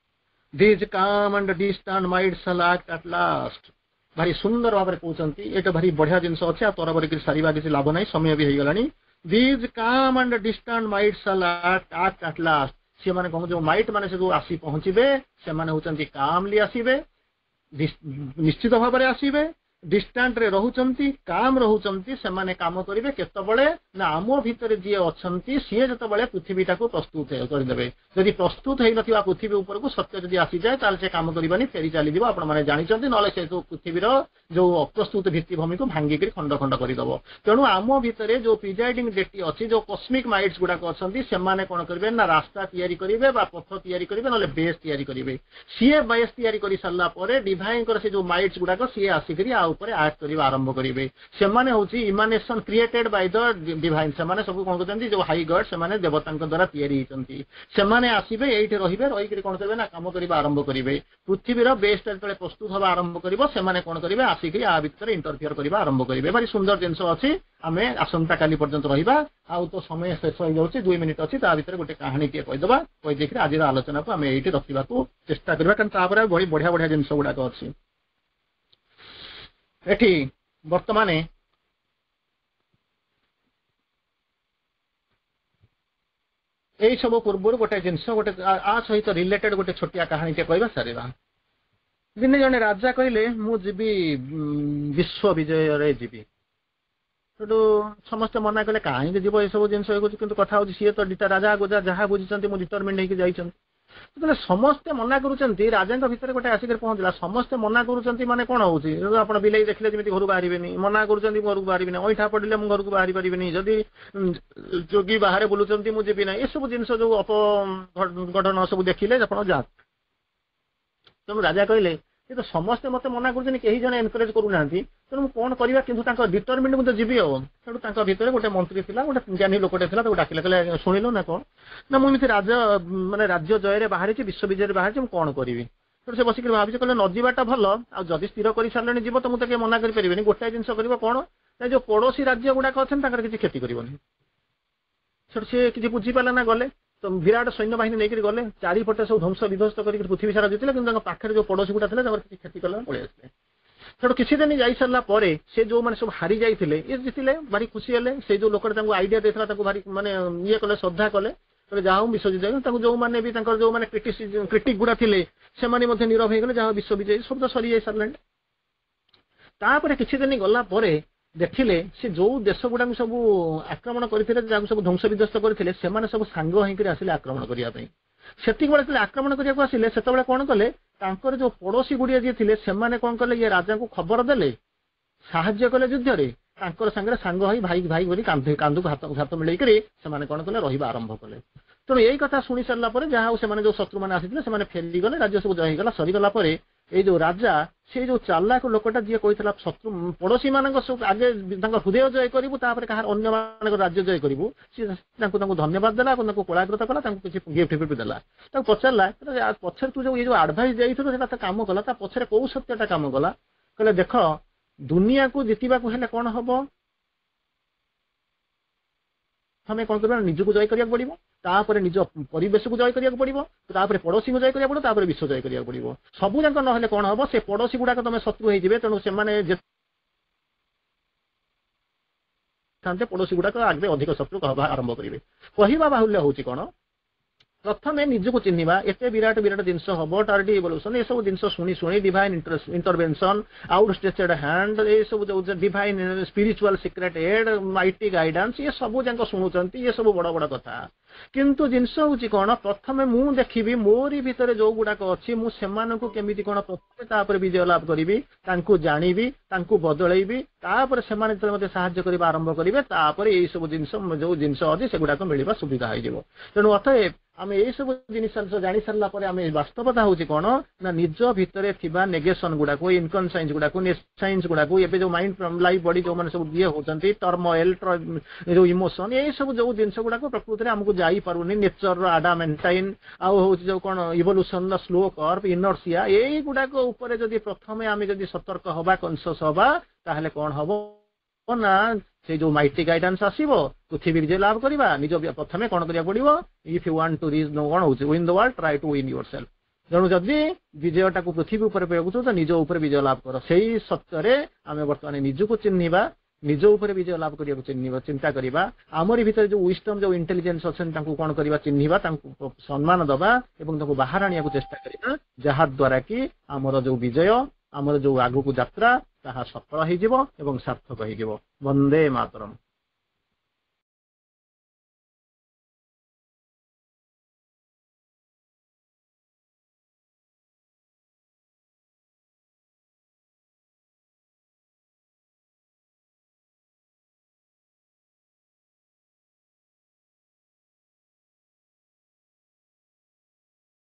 S1: These calm and distant might shall act at last. भारी सुंदर भाव कहते ये भारी बढ़िया जिनस अच्छे आ तरह कर सारा किसी लाभ ना समय भी हो गलानी These calm and distant might shall act, act at last. से माने कौन जो माइट माने से जो आसी पहुंचीबे से माने होचंती कामली आसीबे निश्चित भाव में आसीबे डिस्टांट रे रहउचंती काम रहउचंती से माने काम करिवे केतबळे ना आमो भितरे जे अछंती सिए जतबळे पृथ्वीटा को प्रस्तुत कर देबे यदि प्रस्तुत हेइ नथिबा पृथ्वी ऊपर को सत्य यदि आसी जाय ताल से काम करबानी फेरी चली दिबो आपण माने जानि चंती नले से जो पृथ्वीर जो अप्रस्तुत भित्ति भूमि को भांगी कर खंड खंड करि दबो तेनु आमो भितरे जो प्रिजाइडिंग डेटी अछि जो कॉस्मिक माइट्स गुडा को अछंती से माने कोन करबे ना रास्ता तयारी करिवे बा पथ तयारी करिवे नले बेस तयारी करिवे सिए बेस तयारी करि सल्ला परे डिवाइन कर से जो माइट्स गुडा को सिए आसी करी आ ऊपर आक्ट करिवा आरंभ करिवे से माने होची emanation created by the divine से माने सब कोन करथंती जो हाई गॉड से माने देवतांक द्वारा तयारी हिचंती से माने आसीबे एइठे रहिबे रहि करी कोन करबे ना काम करिवा आरंभ करिवे पृथ्वीर बेस तले प्रस्तुत हवा आरंभ करिवो से माने कोन करिवे आसी करी आ भितर इंटरफियर करिवा आरंभ करिवे भारी सुंदर जिंस अछि आमे आसंता काली पर्यंत रहिबा आ तो समय शेष हो जाउची दो मिनिट अछि ता भितर गोटे कहानी के कहि दबा कहि देखि आज आलोचना को आमे एइठे रखिबा को चेष्टा करबा कारण तापर बड़ी बढ़िया बढ़िया जिंस गुडा को अछि एठी वर्तमान यही सब पूर्व गोटे जिनस गोटे आ सहित रिलेटेड गोटे छोटिया कहानी टे कहबा सारिबा दिने जने राजा कहले मु जीवी विश्व विजय रे जीवी तो समस्त मना कले काहे जीव ए सब जिनस किंतु कथा हो सी तो डिटा राजा गोजा जहा बुझिचंती मु डिटरमिन्ड हेकि जाइचंती तो समस्ते मना करूचंती राजा भितर गोटे आसिक पहुंचला समस्ते मना करूचंती माने कोन होउची आपण बिलाई देखले जेमिति घर बाहरिबेनी मना करूचंती घर को बाहरिबेनी ओइठा पडिले मु घर को बाहरि परिबेनी जदी जोगी बाहर बुलुचंती मु जेबी ना ए सब जिंस जो अप घटना सब देखिले आपण जा तो राजा कहले ये तो समस्ते मते मना करूचनी केही जने एनकरेज करू नांती तो मु कोन करबा किंतु तांका डिटरमिन्ड मु तो जीबी हो सेडु तांका भितर गोटे मंत्री थिला गोटे ज्ञानी लोकटे थिला तो डाकिले कहले सुनिलो ना कोन ना मु मिति राजा माने राज्य जय रे बाहर छि विश्व विजय रे बाहर छि मु कोन करबी तो से बसिक भाबि कहले न जीवाटा भलो आ जदि स्थिर करि सारलेनी जीव तो मु तके मना करि परिबेनी गोटे जिंस करबो कोन जो पड़ोसी राज्य गुडा अछन तांकर किछि क्षति करिवनी सेडु से किछि बुझी पाला ना गले तो विराट सैन्य बाहिनी नहीं गले चारिपटे सब ध्वंस विध्वस्त कर पृथ्वी सारा जीतले कि पाखे जो पड़ोसी गुटा थे क्षति कला पड़े आसले सेठू किसी दिन जा सारा से जो मैंने सब हारी जाते ये जीतिले भारी खुशी हेले से जो लोक आइडिया देता भारी माने ये कले श्रद्धा कले जहाँ विश्वजित जो मैंने भी जो मैंने क्रिटिक गुड़ा थे से नीरव हो गले जहाँ विश्वविजय सब तो सरी जा सारे किसी दिन गला देखिले से जो देश गुडा सब आक्रमण करथिले जाक सब ध्वंस विध्वस्त करथिले से माने सब सांग होइकरी आसिले आक्रमण करिया पई सेति बेले आक्रमण करिया को आसिले सेते बेले कोन कले तांकर जो पड़ोसी गुडिया जे थिले से माने कोन कले ये राजा को खबर देले साहाय्य कले युद्ध रे तांकर संगे सांग होई भाई भाई बोली कांधे कांधु हाथ हाथ मिलई करी से माने कोन कले रहिबा आरंभ कले तो यही कथा सुनी सरला परे जहाँ से माने जो शत्रु माने आसिले से माने फेली गले राज्य सब जय गला सरी गला परे ए जो राजा से जो चालाक लोकटा जे कहितला शत्रु पड़ोसी मानक सब आगे हृदय जय करू तापर कहार अन्य मान राज्य जय करू धन्यवाद देला कलाकृत कला किसी गिफ्ट फिफ्ट देला पचारा पचर तू जो ये जो आडभाइस जाइए काम कला पचर कौ सत्यटा काम कला कहले देख दुनिया को जीतवा हेले कौन हम हमें कौन करबा निज को जय करिया पड़िबो तापर निज परिवेश को जय करिया पड़िबो तापर पड़ोसी को जय करिया पड़ो तापर विश्व जय करिया पड़िबो सबु जाक न हेले कोन हबो से पड़ोसी गुडा तमे शत्रु हे जिवे तनु से माने जे थांते पड़ोसी गुडा आगे अधिक शत्रु कहबा आरंभ करिवे कहिबा बाहुल्य होची कोन प्रथमे निज को चिन्हिबा एते विराट विराट जिंस हबो टार्डी इवोल्यूशन ए सब जिंस सुनी सुनी डिवाइन इंटरवेंशन आउटस्ट्रेचड हैंड ए सब जो divine spiritual secret aid mighty guidance ये सब जाक शुणुचंती ये सब बड़ बड़ कथा किंतु जिंस होची कोन प्रथमे मु देखिबी मोरी भितरे जो गुडाक अछि मु सेमान को केमिति कोन प्रथमे तापर विजय लाभ करिवि तांको जानिबि तांको बदलैबि तापर सेमान जते मते सहाय्य करिबा आरंभ करिवे तापर एई सब जिंस जो जिंस अछि से गुडाक मिलिबा सुविधा होई जिवो तेनु अतः आम ये सब जिनिस जानी सारा पर आम वास्तवता हूँ कौन ना निज भितर थिबा नेगेशन गुडा को इनकनसाइंस गुडा को नेसाइंस गुडा को ये जो माइंड लाइफ बॉडी जो मैंने सब ये होती टर्मोएल जो इमोशन ये सब जो जिन गुडा प्रकृति में आमको जाई पारुनी नेचर आडामेंटाइन आउ हूँ जो कौन इवोल्यूशन स्लो कर्व इनर्सिया यही गुडाक ऊपर जदि प्रथमे आम जदि सतर्क हवा कनसियस हवा ताहले कौन हम ना से जो माइटी गाइडेंस आसीबो पृथ्वी विजय लाभ करबा निज प्रथमे कोन करिया पड़िबो if you want to reach no कोन होची win the world try to win yourself ତେଣୁ ଯଦି ବିଜୟଟାକୁ ପୃଥିବୀ ଉପରେ ପାଇବାକୁ ତ ନିଜ ଉପରେ ବିଜୟ ଲାଭ କର। ସେଇ ସତ୍ୟରେ ଆମେ ବର୍ତ୍ତମାନ ନିଜକୁ ଚିହ୍ନିବା, ନିଜ ଉପରେ ବିଜୟ ଲାଭ କରିବାକୁ ଚିହ୍ନିବା, ଚିନ୍ତା କରିବା। ଆମରି ଭିତରେ ଯୋଉ ୱିଷ୍ଟମ୍, ଯୋଉ ଇଣ୍ଟେଲିଜେନ୍ସ ଅଛନ୍ତି ତାଙ୍କୁ କଣ କରିବା, ଚିହ୍ନିବା, ତାଙ୍କୁ ସମ୍ମାନ ଦବା ଏବଂ ତାଙ୍କୁ ବାହାର ଆଣିବାକୁ ଚେଷ୍ଟା କରିବା, ଯାହା ଦ୍ୱାରା କି ଆମର ଯୋଉ ବିଜୟ, ଆମର ଯୋଉ ଆଗକୁ ଯାତ୍ରା ତାହା ସଫଳ ହେଇଯିବ ଏବଂ ସାର୍ଥକ ହେଇଯିବ। ବନ୍ଦେ ମାତରମ୍।